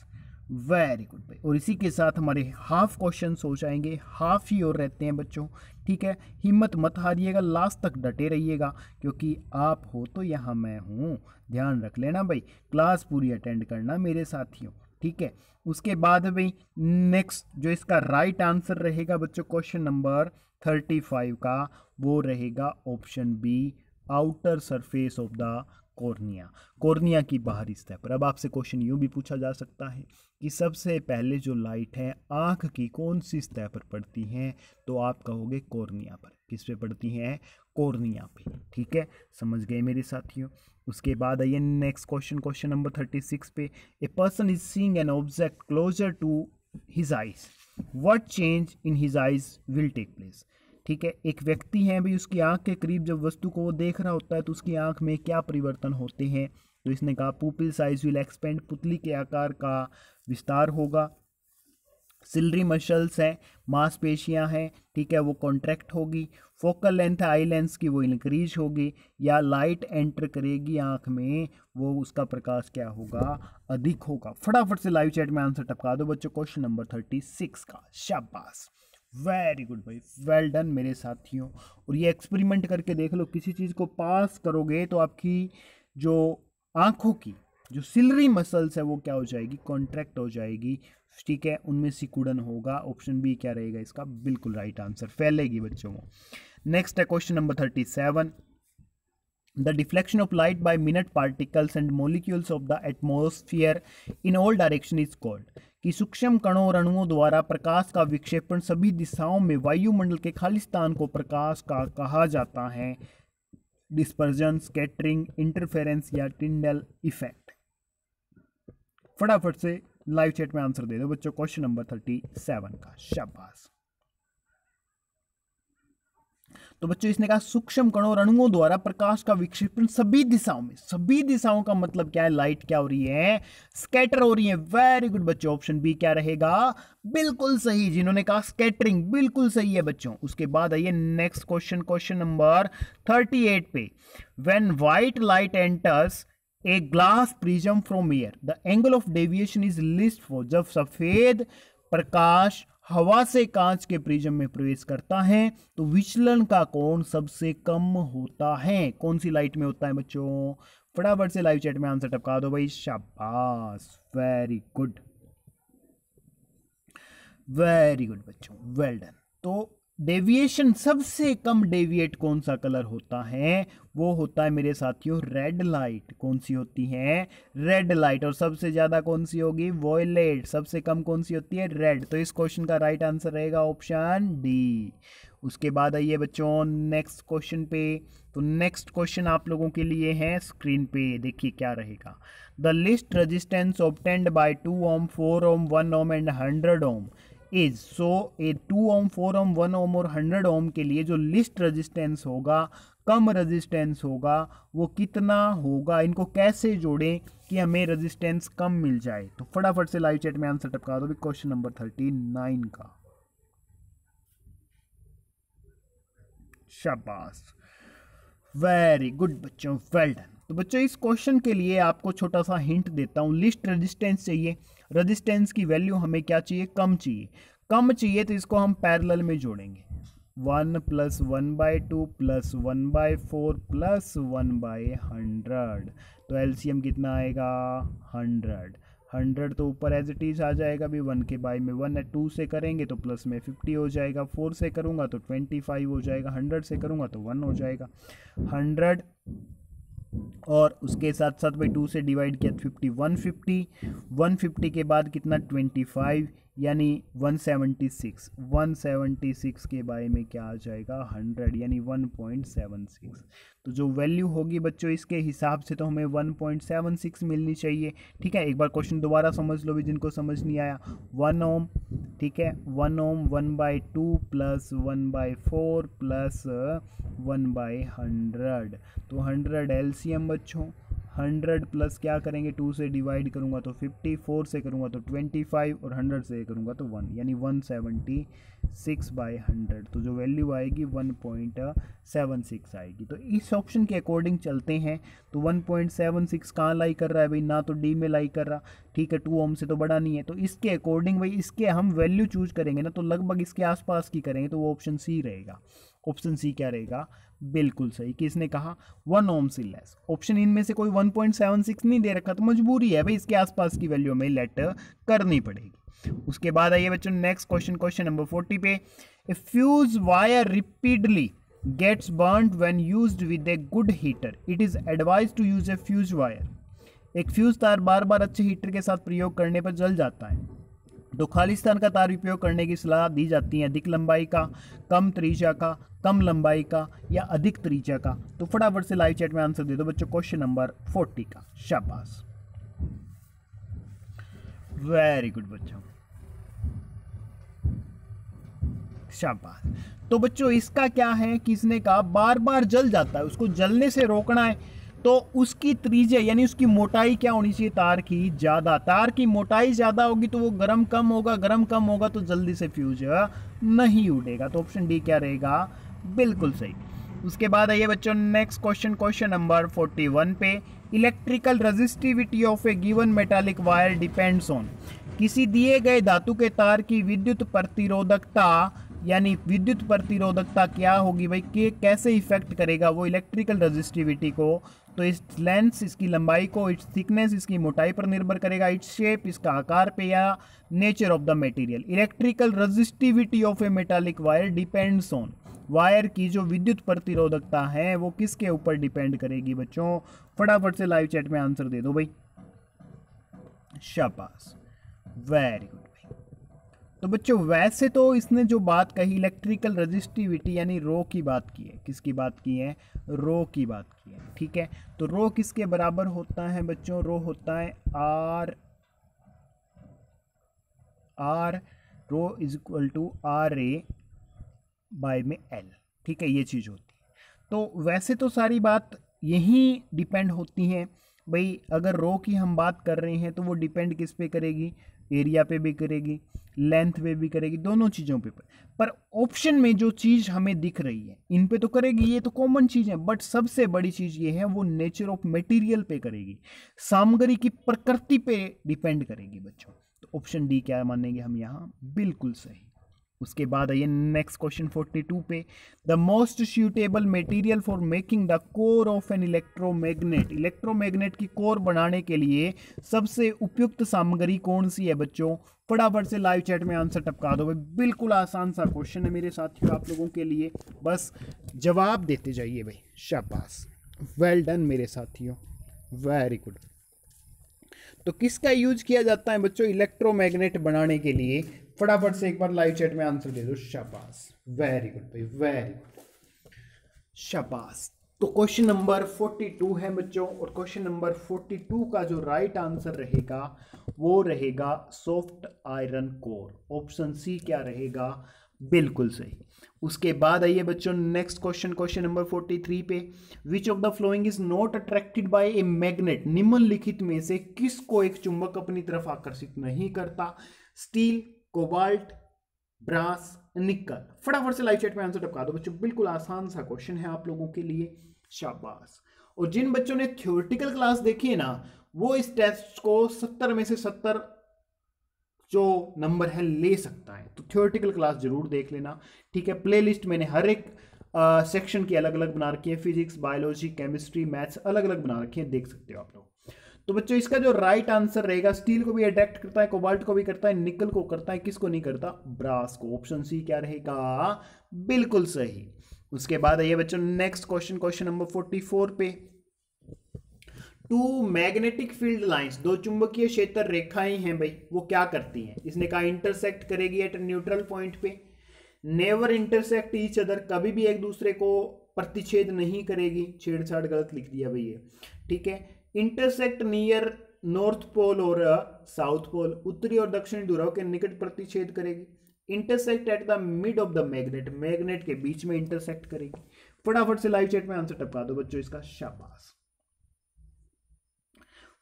वेरी गुड भाई। और इसी के साथ हमारे हाफ क्वेश्चंस हो जाएंगे, हाफ ही और रहते हैं बच्चों, ठीक है। हिम्मत मत हारिएगा, लास्ट तक डटे रहिएगा, क्योंकि आप हो तो यहाँ मैं हूँ, ध्यान रख लेना भाई। क्लास पूरी अटेंड करना मेरे साथियों, ठीक है। उसके बाद भाई नेक्स्ट जो इसका राइट आंसर रहेगा बच्चों क्वेश्चन नंबर थर्टी फाइव का, वो रहेगा option B, outer surface of the cornea, cornea की बाहरी सतह पर। अब आपसे क्वेश्चन यूँ भी पूछा जा सकता है कि सबसे पहले जो लाइट है आँख की कौन सी सतह पर पड़ती हैं, तो आप कहोगे कॉर्निया पर। किस पे पड़ती हैं? कॉर्निया पे, ठीक है। समझ गए मेरे साथियों। उसके बाद आइए next question, question number thirty six पे। A person is seeing an object closer to his eyes, what change in his eyes will take place. ठीक है, एक व्यक्ति है भाई, उसकी आंख के करीब जब वस्तु को वो देख रहा होता है तो उसकी आंख में क्या परिवर्तन होते हैं, तो इसने कहा पुपिल साइज विल एक्सपेंड, पुतली के आकार का विस्तार होगा। सिलरी मसल्स हैं, मांसपेशियां हैं, ठीक है, वो कॉन्ट्रैक्ट होगी। फोकल लेंथ आई लेंस की वो इंक्रीज होगी, या लाइट एंटर करेगी आंख में, वो उसका प्रकाश क्या होगा? अधिक होगा। फटाफट से लाइव चैट में आंसर टपका दो बच्चों क्वेश्चन नंबर थर्टी सिक्स का। शाबाश, वेरी गुड भाई, वेल डन मेरे साथियों। और ये एक्सपेरिमेंट करके देख लो, किसी चीज़ को पास करोगे तो आपकी जो आंखों की जो सिलरी मसल्स है वो क्या हो जाएगी? कॉन्ट्रैक्ट हो जाएगी, ठीक है, उनमें सिकुड़न होगा। ऑप्शन बी क्या रहेगा इसका? बिल्कुल राइट आंसर, फैलेगी बच्चों को। नेक्स्ट है question number thirty seven. The deflection of light by minute particles and molecules of the atmosphere in all direction is called, कि सूक्ष्म कणों और अणुओं द्वारा प्रकाश का विक्षेपण सभी दिशाओं में वायुमंडल के खाली स्थान को प्रकाश का कहा जाता है। डिस्पर्जन, स्कैटरिंग, इंटरफेरेंस या टिंडल इफेक्ट। फटाफट से लाइव चैट में आंसर दे दो बच्चों क्वेश्चन नंबर थर्टी सेवन का। शाबाश। तो बच्चों इसने कहा सूक्ष्म कणों और अणुओं द्वारा प्रकाश का विक्षेपण सभी दिशाओं में, सभी दिशाओं का मतलब क्या है? लाइट क्या हो रही है? स्कैटर हो रही है। वेरी गुड बच्चों, ऑप्शन बी क्या रहेगा? बिल्कुल सही। जिन्होंने कहा स्कैटरिंग, बिल्कुल सही है बच्चों। उसके बाद आइए next question, question number thirty eight पे। When white light enters a glass prism from air, the angle of deviation is least for, जब सफेद प्रकाश हवा से कांच के प्रिज्म में प्रवेश करता है तो विचलन का कोण सबसे कम होता है। कौन सी लाइट में होता है बच्चों? फटाफट से लाइव चैट में आंसर टपका दो भाई। शाबाश, वेरी गुड, वेरी गुड बच्चों, वेल डन। तो डेविएशन, सबसे कम डेविएट कौन सा कलर होता है? वो होता है मेरे साथियों रेड लाइट। कौन सी होती है? Red light. और सबसे ज्यादा कौन सी होगी? वॉयलेट। सबसे कम कौन सी होती है? रेड। तो इस क्वेश्चन का राइट आंसर रहेगा ऑप्शन डी। उसके बाद आइए बच्चों नेक्स्ट क्वेश्चन पे। तो नेक्स्ट क्वेश्चन आप लोगों के लिए है स्क्रीन पे, देखिए क्या रहेगा। The least resistance obtained by two ohm, four ohm, one ohm and hundred ohm is, so a two ohm, four ohm, one ohm और हंड्रेड ओम के लिए जो लिस्ट रेजिस्टेंस होगा, कम रेजिस्टेंस होगा, वो कितना होगा? इनको कैसे जोड़ें कि हमें रेजिस्टेंस कम मिल जाए? तो फटाफट से लाइव चैट में आंसर टपका दो भी क्वेश्चन नंबर थर्टी नाइन का। शाबाश, वेरी गुड बच्चों, वेल डन। तो बच्चों इस क्वेश्चन के लिए आपको छोटा सा हिंट देता हूं। लिस्ट रेजिस्टेंस चाहिए, रेजिस्टेंस की वैल्यू हमें क्या चाहिए? कम चाहिए। कम चाहिए तो इसको हम पैरेलल में जोड़ेंगे। One plus one by two plus one by four plus one by hundred, तो एलसीएम कितना आएगा? हंड्रेड। हंड्रेड तो ऊपर एज इट इज आ जाएगा भी, वन के बाई में वन है, टू से करेंगे तो प्लस में फिफ्टी हो जाएगा, फोर से करूँगा तो ट्वेंटी फाइव हो जाएगा, हंड्रेड से करूँगा तो वन हो जाएगा। हंड्रेड और उसके साथ साथ भाई टू से डिवाइड किया fifty, one fifty, one fifty के बाद कितना? ट्वेंटी फाइव, यानी one seventy six, one seventy six के बारे में क्या आ जाएगा? हंड्रेड, यानी वन पॉइंट सेवन सिक्स। तो जो वैल्यू होगी बच्चों इसके हिसाब से तो हमें वन पॉइंट सेवन सिक्स मिलनी चाहिए। ठीक है, एक बार क्वेश्चन दोबारा समझ लो भी जिनको समझ नहीं आया। वन ओम, ठीक है, one ohm one by two plus one by four plus one by hundred, तो हंड्रेड एलसीएम बच्चों, हंड्रेड प्लस क्या करेंगे, टू से डिवाइड करूँगा तो फिफ्टी, फोर से करूँगा तो ट्वेंटी फाइव और हंड्रेड से करूँगा तो वन, यानी one seventy six by hundred. तो जो वैल्यू आएगी वन पॉइंट सेवन सिक्स आएगी। तो इस ऑप्शन के अकॉर्डिंग चलते हैं। तो वन पॉइंट सेवन सिक्स कहाँ लाई कर रहा है भाई, ना तो डी में लाई कर रहा, ठीक है, टू ओम से तो बड़ा नहीं है। तो इसके अकॉर्डिंग भाई इसके हम वैल्यू चूज करेंगे ना, तो लगभग इसके आसपास की करेंगे, तो वो ऑप्शन सी रहेगा। ऑप्शन सी क्या रहेगा, बिल्कुल सही। किसने कहा, वन ओम से लेस। ऑप्शन इनमें से कोई वन पॉइंट सेवन सिक्स नहीं दे रखा, तो मजबूरी है भाई इसके आसपास की वैल्यू हमें लेट करनी पड़ेगी। उसके बाद आइए बच्चों next question, question number forty पे, a fuse wire repeatedly gets burned when used with a good heater, it is advise to use a fuse wire. एक फ्यूज तार बार बार अच्छे हीटर के साथ प्रयोग करने पर जल जाता है, तो खालिस्तान का तार उपयोग करने की सलाह दी जाती है। अधिक लंबाई का, कम त्रिज्या का, कम लंबाई का या अधिक त्रिज्या का। तो फटाफट से लाइव चैट में आंसर दे दो बच्चों क्वेश्चन नंबर फोर्टी का। शाबाश, वेरी गुड बच्चों, शाबाश। तो बच्चों इसका क्या है, किसने कहा बार बार जल जाता है, उसको जलने से रोकना है तो उसकी त्रिज्या यानी उसकी मोटाई क्या होनी चाहिए, तार की ज्यादा। तार की मोटाई ज्यादा होगी तो वो गर्म कम होगा, गर्म कम होगा तो जल्दी से फ्यूज नहीं उड़ेगा। तो ऑप्शन डी क्या रहेगा, बिल्कुल सही। उसके बाद आइए बच्चों next question, question number forty one पे, electrical resistivity of a given metallic wire depends on, किसी दिए गए धातु के तार की विद्युत प्रतिरोधकता, यानी विद्युत प्रतिरोधकता क्या होगी भाई, कि कैसे इफेक्ट करेगा वो इलेक्ट्रिकल रेजिस्टिविटी को। तो इस लेंथ, इसकी लंबाई को, इट्स थिकनेस, इसकी मोटाई पर निर्भर करेगा, इट्स शेप, इसका आकार पे, या nature of the material. Electrical resistivity of a metallic wire depends on, wire की जो विद्युत प्रतिरोधकता है वो किसके ऊपर डिपेंड करेगी बच्चों। फटाफट से लाइव चैट में आंसर दे दो भाई। शाबाश, वेरी गुड। तो बच्चों वैसे तो इसने जो बात कही इलेक्ट्रिकल रेजिस्टिविटी यानी रो की बात की है, किसकी बात की है, रो की बात की है, ठीक है। तो रो किसके बराबर होता है बच्चों, रो होता है R, R rho is equal to R A by में एल, ठीक है, ये चीज़ होती है। तो वैसे तो सारी बात यही डिपेंड होती है भाई। अगर रो की हम बात कर रहे हैं तो वो डिपेंड किस पे करेगी, एरिया पे भी करेगी, लेंथ पे भी करेगी, दोनों चीज़ों पे। पर ऑप्शन में जो चीज़ हमें दिख रही है इन पे तो करेगी, ये तो कॉमन चीज़ है। बट सबसे बड़ी चीज़ ये है वो नेचर ऑफ मटेरियल पे करेगी, सामग्री की प्रकृति पे डिपेंड करेगी बच्चों। तो ऑप्शन डी क्या मानेंगे हम यहाँ, बिल्कुल सही। उसके बाद आइए नेक्स्ट क्वेश्चन फोर्टी टू पे, the most suitable material for making the core of an electromagnet, electromagnet की कोर बनाने के लिए सबसे उपयुक्त सामग्री कौन सी है बच्चों। फटाफट से लाइव चैट में आंसर टपका दो भाई, बिल्कुल आसान सा क्वेश्चन है मेरे साथियों आप लोगों के लिए, बस जवाब देते जाइए भाई। शाबाश, वेल डन मेरे साथियों, वेरी गुड। तो किसका यूज किया जाता है बच्चों इलेक्ट्रोमैग्नेट बनाने के लिए, फटाफट से एक बार लाइव चैट में आंसर दे दो। शाबाश, वेरी गुड भाई, वेरी गुड, शाबाश। तो क्वेश्चन नंबर फोर्टी टू है बच्चों, और क्वेश्चन नंबर फोर्टी टू का जो राइट आंसर रहेगा वो रहेगा soft iron core. Option C क्या रहेगा, बिल्कुल सही। उसके बाद आइए बच्चों next question, question number forty three पे, which of the following is not attracted by a magnet, निम्नलिखित में से किसको एक चुंबक अपनी तरफ आकर्षित नहीं करता, स्टील, कोबाल्ट, ब्रास, निकल। फटाफट से लाइव चैट में आंसर टपका दो बच्चों, बिल्कुल आसान सा क्वेश्चन है आप लोगों के लिए। शाबाश। और जिन बच्चों ने थ्योरेटिकल क्लास देखी है ना वो इस टेस्ट को सत्तर में से सत्तर जो नंबर है ले सकता है, तो थ्योरेटिकल क्लास जरूर देख लेना, ठीक है। प्लेलिस्ट मैंने हर एक सेक्शन की अलग अलग बना रखी है, फिजिक्स, बायोलॉजी, केमिस्ट्री, मैथ्स अलग अलग बना रखी है, देख सकते हो आप लोग। तो बच्चों इसका जो राइट आंसर रहेगा, स्टील को भी अट्रैक्ट करता है, कोबाल्ट को भी करता है, निकल को करता है, किसको नहीं करता, ब्रास को। ऑप्शन सी क्या रहेगा, बिल्कुल सही। उसके बाद आइए बच्चों next question, question number forty four पे, टू मैग्नेटिक फील्ड लाइंस, दो चुंबकीय क्षेत्र रेखाएं हैं भाई, वो क्या करती हैं, इसने कहा इंटरसेक्ट करेगी एट न्यूट्रल पॉइंट पे, नेवर इंटरसेक्ट ईच अदर, कभी भी एक दूसरे को प्रतिच्छेद नहीं करेगी, छेड़छाड़ गलत लिख दिया भाई ये, ठीक है। इंटरसेक्ट नियर नॉर्थ पोल और साउथ पोल, उत्तरी और दक्षिणी ध्रुव के निकट प्रतिच्छेद करेगी। Intersect at the mid of the magnet, magnet के बीच में इंटरसेक्ट करेगी। फटाफट से लाइव चैट में आंसर टपका दो बच्चों इसका। शाबाश,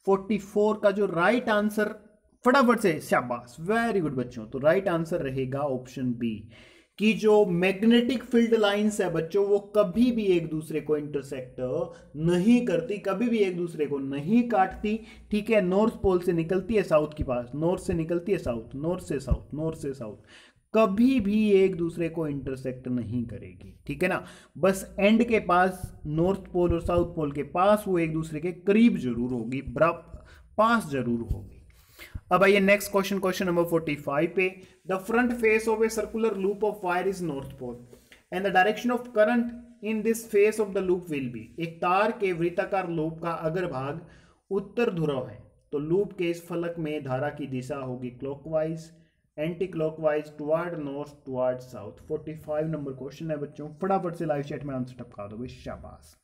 फोर्टी फोर का जो राइट आंसर, फटाफट से, शाबाश, वेरी गुड बच्चों। तो राइट आंसर रहेगा ऑप्शन बी कि जो मैग्नेटिक फील्ड लाइंस है बच्चों वो कभी भी एक दूसरे को इंटरसेक्ट नहीं करती, कभी भी एक दूसरे को नहीं काटती, ठीक है। नॉर्थ पोल से निकलती है साउथ के पास, नॉर्थ से निकलती है साउथ, नॉर्थ से साउथ, नॉर्थ से साउथ, कभी भी एक दूसरे को इंटरसेक्ट नहीं करेगी, ठीक है ना। बस एंड के पास, नॉर्थ पोल और साउथ पोल के पास वो एक दूसरे के करीब जरूर होगी, बराबर पास जरूर होगी। अब आइए next question, question number forty five पे। The front face of a circular loop of wire is north pole and the direction of current in this face of the loop will be. एक तार के वृत्ताकार loop का अगर भाग उत्तर ध्रुव है तो लूप के इस फलक में धारा की दिशा होगी clockwise, anti clockwise, toward north, toward south. Forty five number question है बच्चों, फटाफट से लाइव चैट में आंसर टपका दो भाई, शाबाश,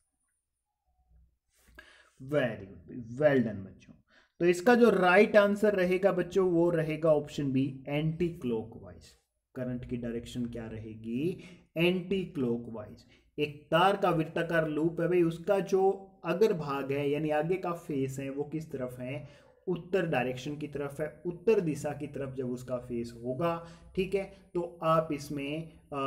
वेरी गुड, वेल डन बच्चों। तो इसका जो राइट आंसर रहेगा बच्चों वो रहेगा option B, anti clockwise. Current की डायरेक्शन क्या रहेगी, एंटी क्लॉकवाइज। एक तार का वृत्ताकार लूप है भाई, उसका जो अगर भाग है यानी आगे का फेस है वो किस तरफ है, उत्तर डायरेक्शन की तरफ है, उत्तर दिशा की तरफ जब उसका फेस होगा, ठीक है। तो आप इसमें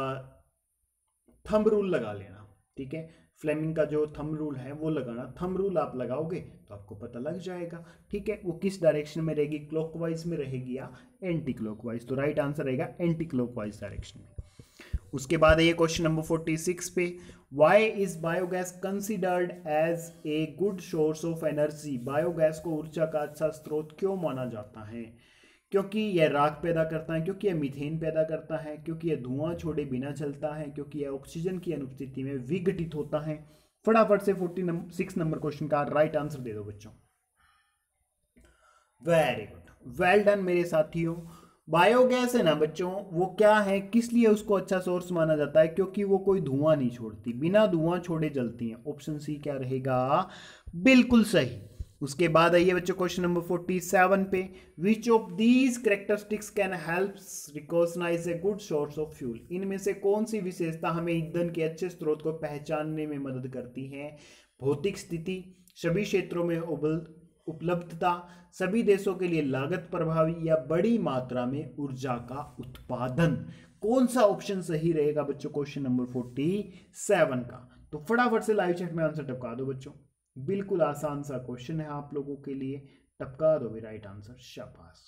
थंब रूल लगा लेना, ठीक है। फ्लेमिंग का जो थंब रूल है वो लगाना, थंब रूल आप लगाओगे तो आपको पता लग जाएगा, ठीक है, वो किस डायरेक्शन में रहेगी, क्लॉकवाइज में रहेगी या एंटी क्लॉकवाइज। तो राइट आंसर रहेगा एंटी क्लॉकवाइज डायरेक्शन में। उसके बाद ये क्वेश्चन नंबर फोर्टी सिक्स पे, why is biogas considered as a good source of energy. Biogas को ऊर्जा का अच्छा स्रोत क्यों माना जाता है, क्योंकि यह राख पैदा करता है, क्योंकि यह मीथेन पैदा करता है, क्योंकि यह धुआं छोड़े बिना चलता है, क्योंकि यह ऑक्सीजन की अनुपस्थिति में विघटित होता है। फटाफट से फोर्टी सिक्स नंबर क्वेश्चन का राइट आंसर दे दो बच्चों। वेरी गुड, वेल डन मेरे साथियों। बायोगैस है ना बच्चों, वो क्या है, किस लिए उसको अच्छा सोर्स माना जाता है, क्योंकि वो कोई धुआं नहीं छोड़ती, बिना धुआं छोड़े जलती हैं। ऑप्शन सी क्या रहेगा, बिल्कुल सही। उसके बाद आइए बच्चों क्वेश्चन नंबर फोर्टी सेवन पे, which of these characteristics can help recognise a good source of fuel. इनमें से कौन सी विशेषता हमें ईंधन के अच्छे स्रोत को पहचानने में मदद करती है। भौतिक स्थिति, सभी क्षेत्रों में उपलब्धता, सभी देशों के लिए लागत प्रभावी, या बड़ी मात्रा में ऊर्जा का उत्पादन। कौन सा ऑप्शन सही रहेगा बच्चों क्वेश्चन नंबर फोर्टी सेवन का। तो फटाफट से लाइव चैट में आंसर टपका दो बच्चों, बिल्कुल आसान सा क्वेश्चन है आप लोगों के लिए, टपका दो भी राइट आंसर, शाबाश।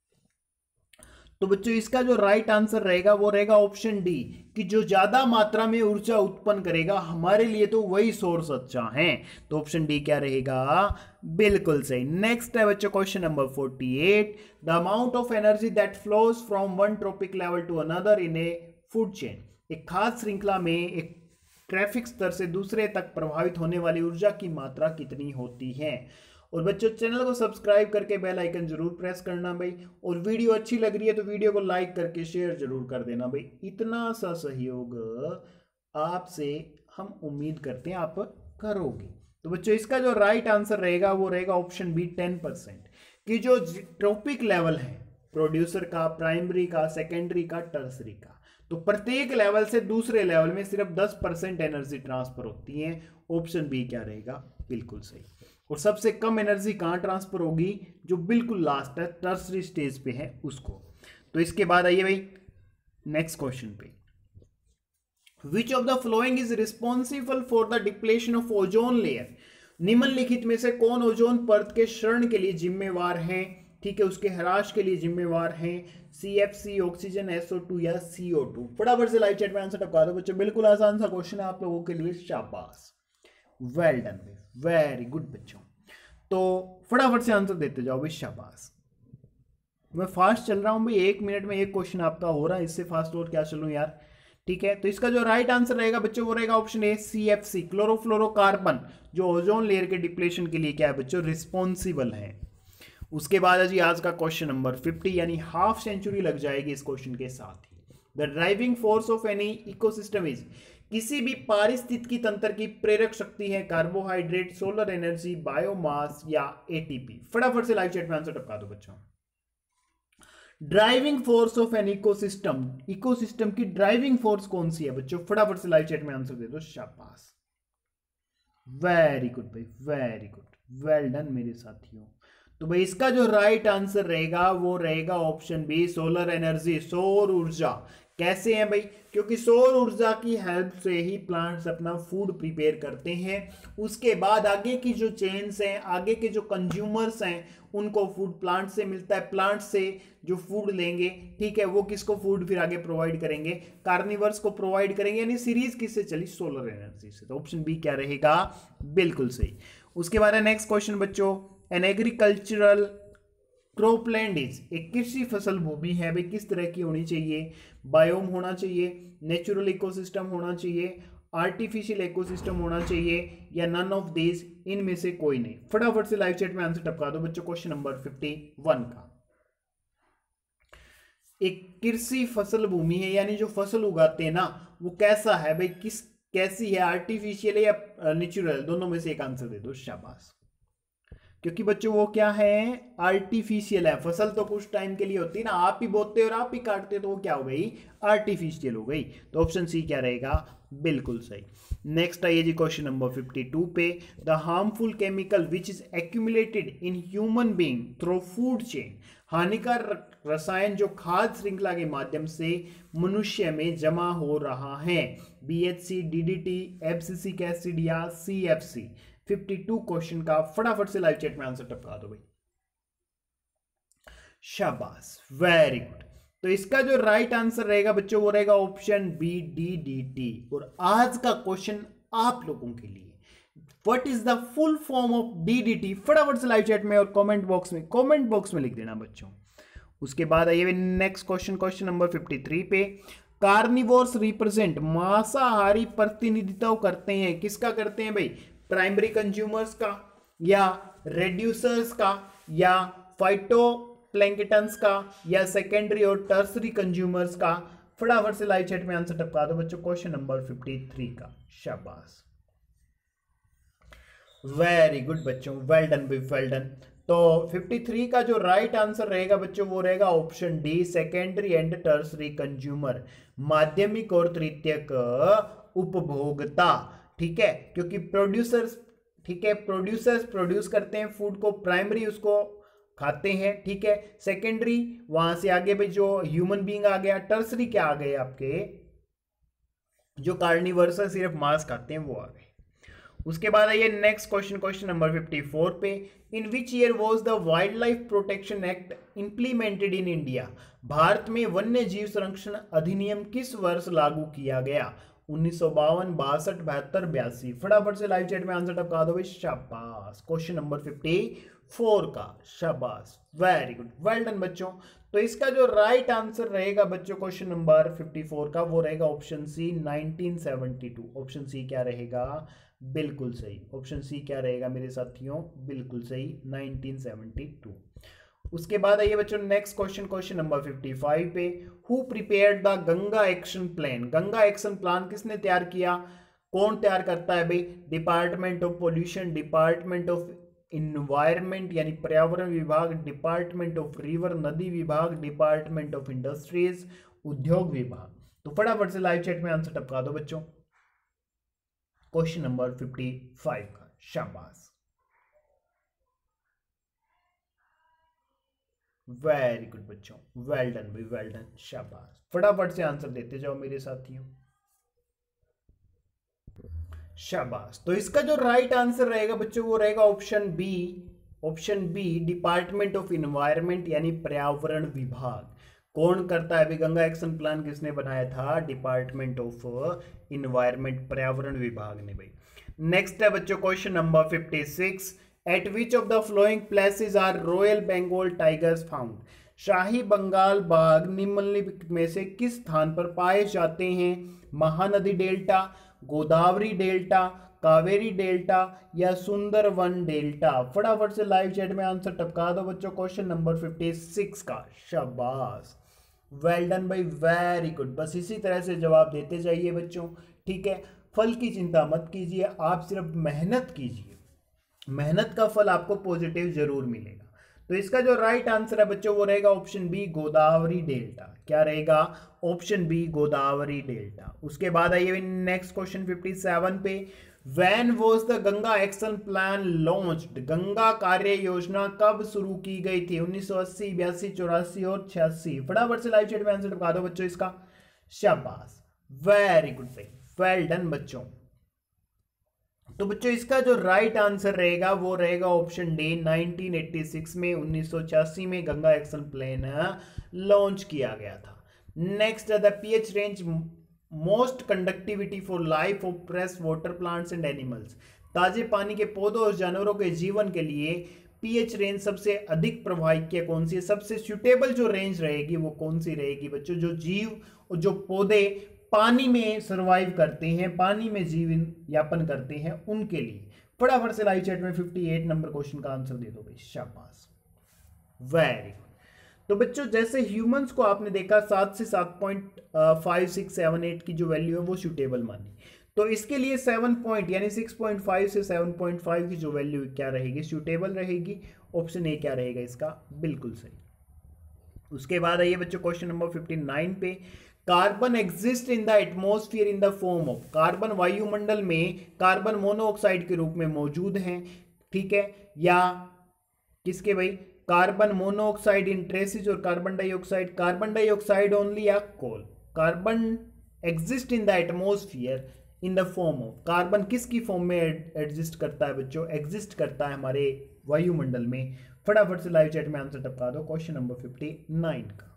तो बच्चों इसका जो राइट आंसर रहेगा वो रहेगा ऑप्शन डी, कि जो ज्यादा मात्रा में ऊर्जा उत्पन्न करेगा हमारे लिए तो वही सोर्स अच्छा है। तो ऑप्शन डी क्या रहेगा, बिल्कुल सही। नेक्स्ट है बच्चों question number forty eight, the amount of energy that flows from one trophic level to another in a food chain. एक खास श्रृंखला में एक ट्रैफिक स्तर से दूसरे तक प्रभावित होने वाली ऊर्जा की मात्रा कितनी होती है। और बच्चों चैनल को सब्सक्राइब करके बेल आइकन जरूर प्रेस करना भाई, और वीडियो अच्छी लग रही है तो वीडियो को लाइक करके शेयर जरूर कर देना भाई। इतना सा सहयोग आपसे हम उम्मीद करते हैं आप करोगे। तो बच्चों इसका जो राइट आंसर रहेगा वो रहेगा ऑप्शन बी, टेन परसेंट। कि जो ट्रॉपिक लेवल है, प्रोड्यूसर का, प्राइमरी का, सेकेंडरी का, टर्सरी का, तो प्रत्येक लेवल से दूसरे लेवल में सिर्फ दस परसेंट एनर्जी ट्रांसफर होती है। ऑप्शन बी क्या रहेगा, बिल्कुल सही। और सबसे कम एनर्जी कहां ट्रांसफर होगी, जो बिल्कुल लास्ट है, टर्सरी स्टेज पे है उसको। तो इसके बाद आइए भाई नेक्स्ट क्वेश्चन पे, which of the following is responsible for the depletion of ozone layer. निम्नलिखित में से कौन ओजोन परत के क्षरण के लिए जिम्मेवार है, ठीक है, उसके ह्रास के लिए जिम्मेवार हैं। C F C, oxygen, S O two या सी ओ टू। फटाफट से लाइव चैट में आंसर टपका दो बच्चों, बिल्कुल आसान सा क्वेश्चन है आप लोगों के लिए, शाबाश, वेल डन, वेरी गुड बच्चों। तो फटाफट से आंसर देते जाओ भाई, शाबाश। मैं फास्ट चल रहा हूं भाई, एक मिनट में एक क्वेश्चन आपका हो रहा है, इससे फास्ट और क्या चलूं यार, ठीक है। तो इसका जो राइट आंसर रहेगा बच्चों वो रहेगा option A, C F C, chlorofluorocarbon, जो ओजोन लेयर के डिप्लेशन के लिए क्या है बच्चों, रिस्पॉन्सिबल है। उसके बाद जी आज का क्वेश्चन नंबर फिफ्टी, यानी हाफ सेंचुरी लग जाएगी इस क्वेश्चन के साथ ही। The driving force of any ecosystem is, किसी भी पारिस्थितिकी तंत्र की प्रेरक शक्ति है कार्बोहाइड्रेट, सोलर एनर्जी, बायोमास या एटीपी। फटाफट से लाइव चैट में आंसर टपका दो बच्चों। Driving force of an ecosystem, ecosystem की ड्राइविंग फोर्स कौन सी है बच्चों, फटाफट से लाइव चैट में आंसर दे दो, शाबाश, वेरी गुड भाई, वेरी गुड। वेल डन मेरे साथियों। तो भाई इसका जो राइट आंसर रहेगा वो रहेगा ऑप्शन बी, सोलर एनर्जी, सौर ऊर्जा। कैसे है भाई? क्योंकि सौर ऊर्जा की हेल्प से ही प्लांट्स अपना फूड प्रिपेयर करते हैं। उसके बाद आगे की जो चेन्स हैं, आगे के जो कंज्यूमर्स हैं, उनको फूड प्लांट से मिलता है। प्लांट से जो फूड लेंगे, ठीक है, वो किसको फूड फिर आगे प्रोवाइड करेंगे? कार्निवर्स को प्रोवाइड करेंगे। यानी सीरीज किससे चली? सोलर एनर्जी से। तो ऑप्शन बी क्या रहेगा? बिल्कुल सही। उसके बाद नेक्स्ट क्वेश्चन बच्चों, एन एग्रीकल्चरल क्रॉपलैंड इज, एक कृषि फसल भूमि है भाई, किस तरह की होनी चाहिए? बायोम होना चाहिए, नेचुरल इकोसिस्टम होना चाहिए, आर्टिफिशियल इकोसिस्टम होना चाहिए, या नन ऑफ दिस, इनमें से कोई नहीं। फटाफट से लाइव चैट में आंसर टपका दो बच्चों। क्वेश्चन नंबर फिफ्टी वन का, एक कृषि फसल भूमि है, यानी जो फसल उगाते हैं ना, वो कैसा है भाई? किस कैसी है? आर्टिफिशियल है या नेचुरल? दोनों में से एक आंसर दे दो, शाबाश। क्योंकि बच्चों वो क्या है? आर्टिफिशियल है। फसल तो कुछ टाइम के लिए होती है ना, आप ही बोते और आप ही काटते हो, तो वो क्या हो गई? आर्टिफिशियल हो गई। तो ऑप्शन सी क्या रहेगा? बिल्कुल सही। नेक्स्ट आइए जी क्वेश्चन नंबर फिफ्टी टू पे, the harmful chemical which is accumulated in human being through food chain, हानिकारक रसायन जो खाद्य श्रृंखला के माध्यम से मनुष्य में जमा हो रहा है, B H C, D D T, abscisic acid या C F C. Fifty two question का फटाफट से लाइव चैट में आंसर टपका दो भाई, शाबाश, वेरी गुड। तो इसका जो राइट आंसर रहेगा बच्चों वो रहेगा option B, D D T. और आज का क्वेश्चन आप लोगों के लिए, what is the full form of D D T? फटाफट से लाइव चैट में और कमेंट बॉक्स में कमेंट बॉक्स में लिख देना बच्चों। उसके बाद आइए next question, question number fifty three पे, कार्निवोर्स रिप्रेजेंट, मांसाहारी प्रतिनिधित्व करते हैं, किसका करते हैं भाई? प्राइमरी कंज्यूमर्स का, या रेड्यूसर्स का, या फाइटोप्लैंक्टन्स का, या सेकेंडरी और टर्सरी कंज्यूमर्स का? फटाफट से लाइव चैट में आंसर टपका दो बच्चों क्वेश्चन नंबर फिफ्टी थ्री का, शाबाश, वेरी गुड बच्चों, वेल डन भी, वेल डन। तो फिफ्टी थ्री का जो राइट आंसर रहेगा बच्चों वो रहेगा option D, secondary and tertiary consumer, माध्यमिक और तृतीयक उपभोक्ता। ठीक है, क्योंकि प्रोड्यूसर्स, ठीक है, प्रोड्यूसर्स प्रोड्यूस करते हैं फूड को, प्राइमरी उसको खाते हैं, ठीक है, सेकेंडरी वहां से आगे भाई जो ह्यूमन बीइंग आ गया, टर्सरी क्या आ गए आपके? जो कार्निवर्स है, सिर्फ मांस खाते हैं, वो आ गए। उसके बाद आइए next question, question number fifty four पे, in which year was the wild life protection act implemented in India? भारत में वन्य जीव संरक्षण अधिनियम किस वर्ष लागू किया गया? उन्नीस सौ बावन, बासठ, बहत्तर, बयासी। फटाफट से लाइव चैट में आंसर टपका दो भाई, शाबाश, क्वेश्चन नंबर फिफ्टी फोर का, शाबाश, वेरी गुड, वेल डन बच्चों। तो इसका जो राइट आंसर रहेगा बच्चों क्वेश्चन नंबर फिफ्टी फोर का वो रहेगा option C, nineteen seventy two. Option C क्या रहेगा? बिल्कुल सही। ऑप्शन सी क्या रहेगा मेरे साथियों? बिल्कुल सही, नाइनटीन सेवेंटी टू। उसके बाद आइए बच्चों next question, question number fifty five पे, who prepared the Ganga action plan? Ganga action plan किसने तैयार किया? कौन तैयार करता है भाई? Department of pollution, department of environment यानी पर्यावरण विभाग, डिपार्टमेंट ऑफ रिवर नदी विभाग, डिपार्टमेंट ऑफ इंडस्ट्रीज उद्योग विभाग। तो फटाफट से लाइव चैट में आंसर टपका दो बच्चों क्वेश्चन नंबर फिफ्टी फाइव का, शाबाश, वेरी गुड बच्चों, वेल डन भाई, वेल डन, शाबाश। फटाफट से आंसर देते जाओ मेरे साथियों, शाबाश। तो इसका जो राइट आंसर रहेगा बच्चों वो रहेगा option B, option B, department of environment यानी पर्यावरण विभाग। कौन करता है अभी? गंगा एक्शन प्लान किसने बनाया था? डिपार्टमेंट ऑफ इन्वायरमेंट, पर्यावरण विभाग ने भाई। नेक्स्ट है बच्चों question number fifty six, at which of the following places are royal Bengal tigers found? शाही बंगाल बाघ निम्नलिखित में से किस स्थान पर पाए जाते हैं? Mahanadi delta, Godavari delta, Kaveri delta, या सुंदरवन डेल्टा? फटाफट से लाइव चैट में आंसर टपका दो बच्चों क्वेश्चन नंबर फिफ्टी सिक्स का, शाबाश, वेल डन भाई, वेरी गुड। बस इसी तरह से जवाब देते जाइए बच्चों, ठीक है। फल की चिंता मत कीजिए, आप सिर्फ मेहनत कीजिए, मेहनत का फल आपको पॉजिटिव जरूर मिलेगा। तो इसका जो राइट आंसर है बच्चों वो रहेगा ऑप्शन बी, गोदावरी डेल्टा। क्या रहेगा? Option B, Godavari delta. उसके बाद आइए नेक्स्ट क्वेश्चन फिफ्टी सेवन पे, When was the Ganga action plan launched? Ganga कार्य योजना कब शुरू की गई थी? उन्नीस सौ अस्सी, बयासी, चौरासी और छियासी। फटाफट से लाइव चैट में आंसर बता दो बच्चों इसका। शाबाश, वेरी गुड भाई, वेल डन बच्चों। तो बच्चों इसका जो राइट आंसर रहेगा वो रहेगा option D, nineteen eighty six में, उन्नीस सौ छियासी में गंगा एक्शन प्लान लॉन्च किया गया था। Next the pH range most conductivity for life of fresh water plants and animals. ताजे पानी के पौधों और जानवरों के जीवन के लिए पीएच रेंज सबसे अधिक प्रभावी कौन सी है? सबसे सुटेबल जो रेंज रहेगी वो कौन सी रहेगी बच्चों? जो जीव और जो पौधे पानी में सरवाइव करते हैं, पानी में जीवन यापन करते हैं, उनके लिए। फटाफट से लाइव चैट में अट्ठावन नंबर क्वेश्चन का आंसर दे दो भाई। शाबाश, वेरी गुड। तो बच्चों जैसे ह्यूमंस को आपने देखा सात से सात point five six seven eight की जो वैल्यू है वो सुटेबल मानी, तो इसके लिए सेवन पॉइंट यानी सिक्स पॉइंट फाइव से सेवन पॉइंट फाइव की जो वैल्यू क्या रहेगी? सुटेबल रहेगी। ऑप्शन ए क्या रहेगा इसका? बिल्कुल सही। उसके बाद आइए बच्चों क्वेश्चन नंबर फिफ्टी नाइन पे। Carbon exist in the atmosphere in the form of, carbon वायुमंडल में कार्बन मोनोऑक्साइड के रूप में मौजूद हैं, ठीक है, या किसके भाई? कार्बन मोनोऑक्साइड इन ट्रेसेस और carbon dioxide, carbon dioxide only या coal? Carbon exist in the atmosphere in the form of, carbon किसकी फॉर्म में एग्जिस्ट करता है बच्चों? एग्जिस्ट करता है हमारे वायुमंडल में। फटाफट से लाइव चैट में आंसर टपका दो क्वेश्चन नंबर फिफ्टी नाइन का।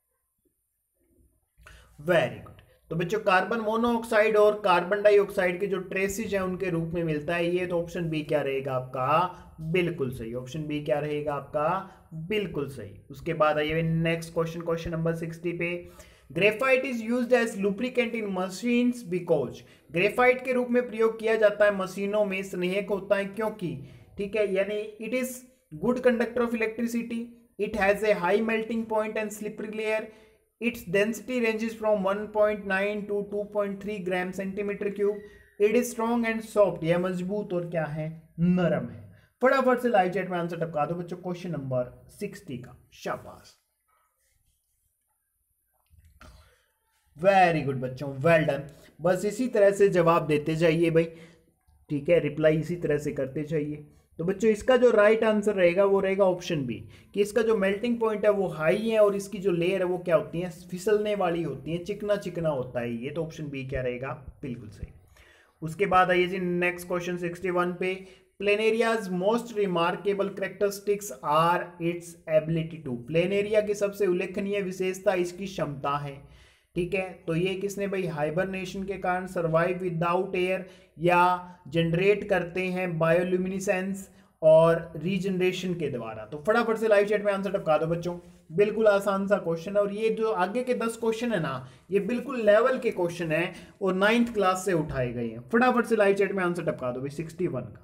Very good. तो बच्चों कार्बन मोनोऑक्साइड और कार्बन डाइऑक्साइड के जो ट्रेसेस हैं उनके रूप में मिलता है ये, तो ऑप्शन बी क्या रहेगा आपका? बिल्कुल सही। ऑप्शन बी क्या रहेगा आपका? बिल्कुल सही। उसके बाद आइए next question, question number sixty पे। Graphite is used as lubricant in machines because, graphite के रूप में प्रयोग किया जाता है मशीनों में, स्नेहक होता है क्योंकि, ठीक है, यानी it is good conductor of electricity, it has a high melting point and slippery layer, its density ranges from one point nine to two point three gram centimetre cube, it is strong and soft, यह मजबूत और क्या है? नरम है। फटाफट से live chat में आंसर टपका दो बच्चों क्वेश्चन नंबर सिक्सटी का। शाबाश, वेरी गुड बच्चों, वेल डन। बस इसी तरह से जवाब देते जाइए भाई, ठीक है, रिप्लाई इसी तरह से करते जाइए। तो बच्चों इसका जो राइट आंसर रहेगा वो रहेगा ऑप्शन बी, कि इसका जो मेल्टिंग पॉइंट है वो हाई है और इसकी जो लेयर है वो क्या होती है? फिसलने वाली होती है, चिकना चिकना होता है ये, तो ऑप्शन बी क्या रहेगा? बिल्कुल सही। उसके बाद आइए जी नेक्स्ट क्वेश्चन सिक्सटी वन पे। Planaria's most remarkable characteristics are its ability to, planaria की सबसे उल्लेखनीय विशेषता इसकी क्षमता है, ठीक है, तो ये किसने भाई? हाइबरनेशन के कारण, सर्वाइव विदाउट एयर, या जनरेट करते हैं बायोल्यूमिनेसेंस और रीजनरेशन के द्वारा। तो फटाफट से लाइव चैट में आंसर टपका दो बच्चों। बिल्कुल आसान सा क्वेश्चन है और ये जो आगे के दस क्वेश्चन है ना, ये बिल्कुल लेवल के क्वेश्चन है और नाइन्थ क्लास से उठाए गए हैं। फटाफट से लाइव चैट में आंसर टपका दो भाई सिक्सटी वन का।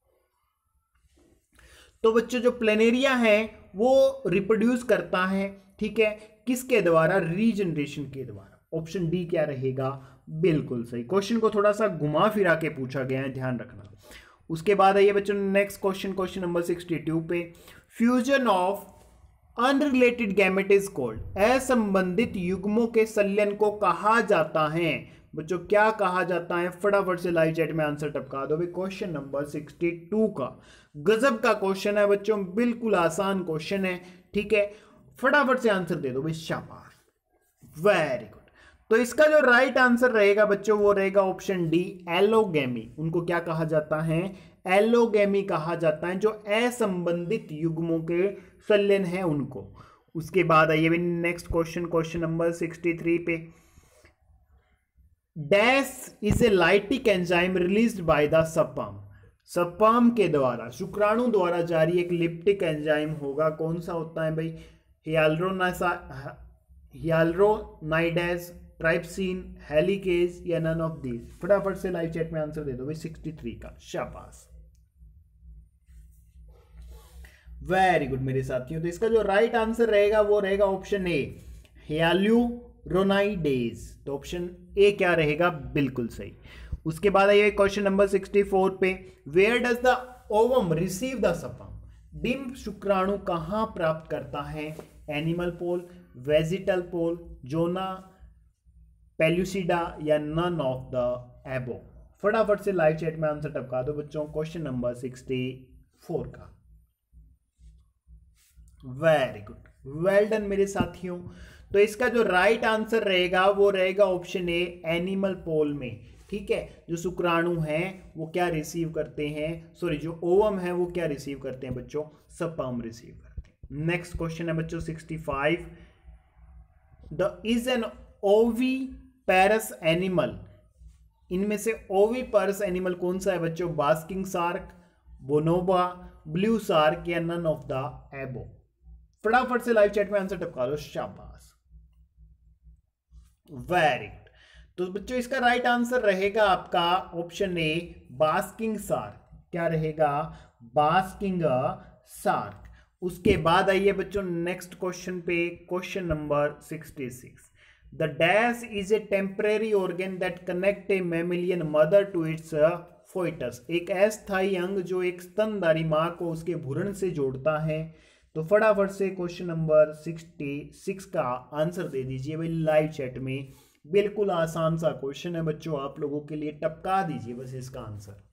तो बच्चों जो प्लेनेरिया है वो रिप्रोड्यूस करता है, ठीक है, किसके द्वारा? रीजनरेशन के द्वारा। ऑप्शन डी क्या रहेगा? बिल्कुल सही। क्वेश्चन को थोड़ा सा घुमा फिरा के पूछा गया है, ध्यान रखना। उसके बाद आइए बच्चों next question, question number sixty two पे। Fusion of unrelated gamete is called, असंबंधित युग्मों के संलयन को कहा जाता है बच्चों, क्या कहा जाता है? फटाफट से लाइव चैट में आंसर टपका दो भाई क्वेश्चन नंबर सिक्सटी टू का। गजब का क्वेश्चन है बच्चों, बिल्कुल आसान क्वेश्चन है, ठीक है, फटाफट से आंसर दे दो भाई। शाबाश, वेरी गुड। तो इसका जो राइट आंसर रहेगा बच्चों वो रहेगा ऑप्शन डी, एलोगेमी। उनको क्या कहा जाता है? एलोगेमी कहा जाता है, जो असंबंधित युग्मों के संलयन है उनको। उसके बाद आइए next question, question number sixty three पे। Dash is a lytic enzyme released by the sperm, sperm के द्वारा, शुक्राणु द्वारा जारी एक लिप्टिक एंजाइम होगा, कौन सा होता है भाई? हियालुरोनासा हियालुरोनाइडेज, ट्राइप्सिन, हेलिकेज, या नन ऑफ दीज? फटाफट से लाइव चैट में आंसर दे दो भाई सिक्सटी थ्री का। शाबाश, वेरी गुड मेरे साथियों। तो इसका जो राइट आंसर रहेगा वो रहेगा ऑप्शन ए, हियालुरोनाइडेज। तो ऑप्शन ए क्या रहेगा? बिल्कुल सही। उसके बाद आइए क्वेश्चन नंबर सिक्सटी फोर पे। Where does the ovum receive the sperm, डिंब शुक्राणु कहां प्राप्त करता है? Animal pole, vegetal pole, zona pellucida, या नन ऑफ द एबो? फटाफट से लाइव चैट में आंसर टपका दो बच्चों क्वेश्चन नंबर सिक्सटी फोर का। वेरी गुड, वेल डन मेरे साथियों। तो इसका जो राइट आंसर रहेगा वो रहेगा ऑप्शन ए, एनिमल पोल में। ठीक है, जो शुक्राणु हैं वो क्या रिसीव करते हैं, सॉरी जो ओवम है वो क्या रिसीव करते हैं बच्चों, स्पर्म रिसीव करते हैं। नेक्स्ट क्वेश्चन है बच्चों sixty five. The is an oviparous animal, इनमें से ओवी पैरस एनिमल कौन सा है बच्चों, basking shark, bonobo, blue shark या नन ऑफ द एबो। फटाफट से लाइव चैट में आंसर टपका लो, शाबाश, वेरी गुड। तो बच्चों इसका राइट आंसर रहेगा आपका ऑप्शन ए, बास्किंग शार्क। क्या रहेगा, बास्किंग शार्क। उसके बाद आइए बच्चों नेक्स्ट क्वेश्चन पे, question number sixty six. The dash is a temporary organ that connect a mammalian mother to its foetus. एक अस्थायी अंग जो एक स्तनधारी मां को उसके भ्रूण से जोड़ता है। तो फटाफट से क्वेश्चन नंबर सिक्सटी सिक्स का आंसर दे दीजिए भाई लाइव चैट में। बिल्कुल आसान सा क्वेश्चन है बच्चों, आप लोगों के लिए, टपका दीजिए बस इसका answer.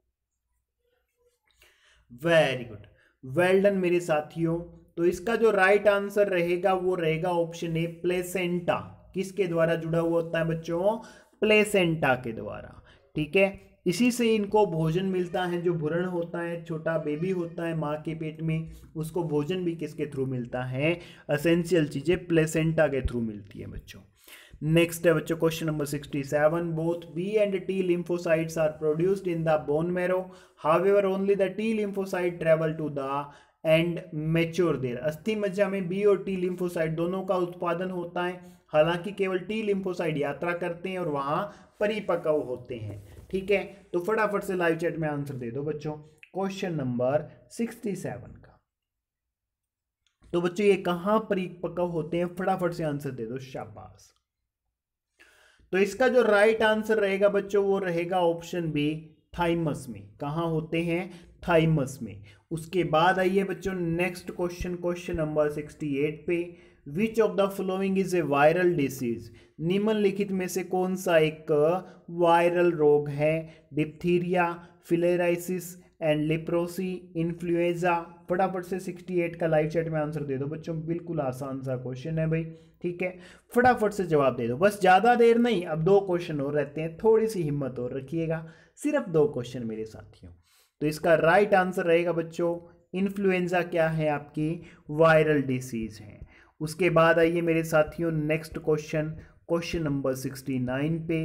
Very good, well done मेरे साथियों। तो इसका जो राइट आंसर रहेगा वो रहेगा ऑप्शन ए, प्लेसेंटा। किसके द्वारा जुड़ा हुआ होता है बच्चों, प्लेसेंटा के द्वारा। ठीक है, इसी से इनको भोजन मिलता है, जो भ्रूण होता है, छोटा बेबी होता है माँ के पेट में, उसको भोजन भी किसके थ्रू मिलता है, एसेंशियल चीजें प्लेसेंटा के थ्रू मिलती है बच्चों। नेक्स्ट है बच्चों question number sixty seven. Both B and T lymphocytes are produced in the bone marrow, however only the T lymphocyte travel to the and mature there. अस्थि मज्जा में बी और टी lymphocyte दोनों का उत्पादन होता है, हालांकि केवल टी lymphocyte यात्रा करते हैं और वहां परिपक्व होते हैं। ठीक है, तो फटाफट से लाइव चैट में आंसर दे दो बच्चों क्वेश्चन नंबर सिक्सटी सेवन का। तो बच्चों ये कहां परिपक्व होते हैं, फटाफट से आंसर दे दो, शाबाश। तो इसका जो राइट आंसर रहेगा बच्चों वो रहेगा ऑप्शन बी, थाइमस में। कहां होते हैं, थाइमस में। उसके बाद आइए बच्चों next question, question number sixty eight पे। Which of the following is a viral disease, निम्नलिखित में से कौन सा एक वायरल रोग है, diphtheria, filariasis and leprosy, influenza. फटाफट से सिक्सटी एट का लाइव चैट में आंसर दे दो बच्चों, बिल्कुल आसान सा क्वेश्चन है भाई। ठीक है, फटाफट से जवाब दे दो, बस ज्यादा देर नहीं, अब दो क्वेश्चन और रहते हैं, थोड़ी सी हिम्मत और रखिएगा, सिर्फ दो क्वेश्चन मेरे साथियों। तो इसका राइट आंसर रहेगा बच्चों, इन्फ्लुएंजा क्या है आपकी, वायरल डिसीज है। उसके बाद आइए मेरे साथियों next question, question number sixty nine पे।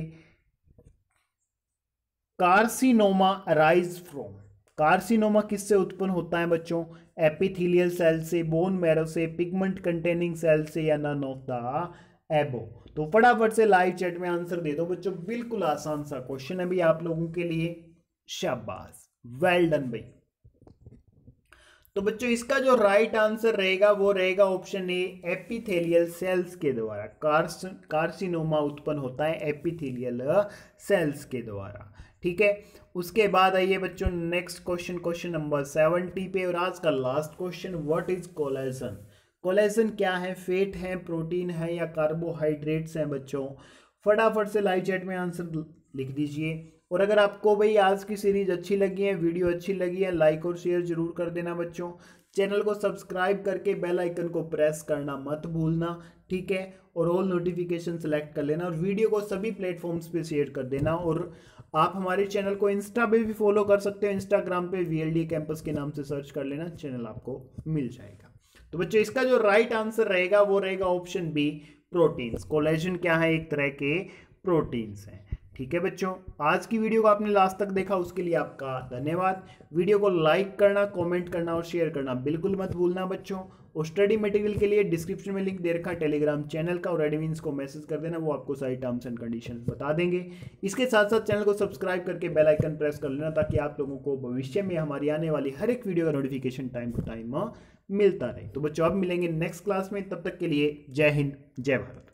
कार्सिनोमा अराइज फ्रॉम, कार्सिनोमा किससे उत्पन्न होता है बच्चों, एपिथेलियल सेल से, बोन मैरो से, पिगमेंट कंटेनिंग सेल से या नन ऑफ द एबो। तो फटाफट से लाइव चैट में आंसर दे दो बच्चों, बिल्कुल आसान सा क्वेश्चन है भाई आप लोगों के लिए, शाबाश, वेल डन भाई। तो बच्चों इसका जो राइट आंसर रहेगा वो रहेगा ऑप्शन ए, एपिथेलियल सेल्स के द्वारा। कार्स कार्सिनोमा उत्पन्न होता है एपिथेलियल सेल्स के द्वारा। ठीक है, उसके बाद आइए बच्चों next question, question number seventy पे, और आज का last question, what is collagen. Collagen क्या है, फेट है, प्रोटीन है या कार्बोहाइड्रेट्स हैं बच्चों। फटाफट से लाइव चैट में आंसर लिख दीजिए। और अगर आपको भाई आज की सीरीज अच्छी लगी है, वीडियो अच्छी लगी है, लाइक और शेयर जरूर कर देना बच्चों। चैनल को सब्सक्राइब करके बेल आइकन को प्रेस करना मत भूलना। ठीक है, और ऑल नोटिफिकेशन सेलेक्ट कर लेना, और वीडियो को सभी प्लेटफॉर्म्स पे शेयर कर देना। और आप हमारे चैनल को इंस्टा पे भी फॉलो कर सकते हो, इंस्टाग्राम पे वीएलडी कैंपस के नाम से सर्च कर लेना, चैनल आपको मिल जाएगा। तो बच्चों इसका जो राइट आंसर रहेगा वो रहेगा ऑप्शन बी, प्रोटीन्स। कोलेजन क्या है, एक तरह के प्रोटीन्स हैं। ठीक है बच्चों, आज की वीडियो को आपने लास्ट तक देखा उसके लिए आपका धन्यवाद। वीडियो को लाइक करना, कमेंट करना और शेयर करना बिल्कुल मत भूलना बच्चों। और स्टडी मटेरियल के लिए डिस्क्रिप्शन में लिंक दे रखा टेलीग्राम चैनल का, और एडमिन्स को मैसेज कर देना, वो आपको सारी टर्म्स एंड कंडीशंस बता देंगे। इसके साथ साथ चैनल को सब्सक्राइब करके बेल आइकन प्रेस कर लेना, ताकि आप लोगों को भविष्य में हमारी आने वाली हर एक वीडियो का नोटिफिकेशन टाइम टू टाइम मिलता रहे। तो बच्चों अब मिलेंगे नेक्स्ट क्लास में, तब तक के लिए जय हिंद, जय भारत।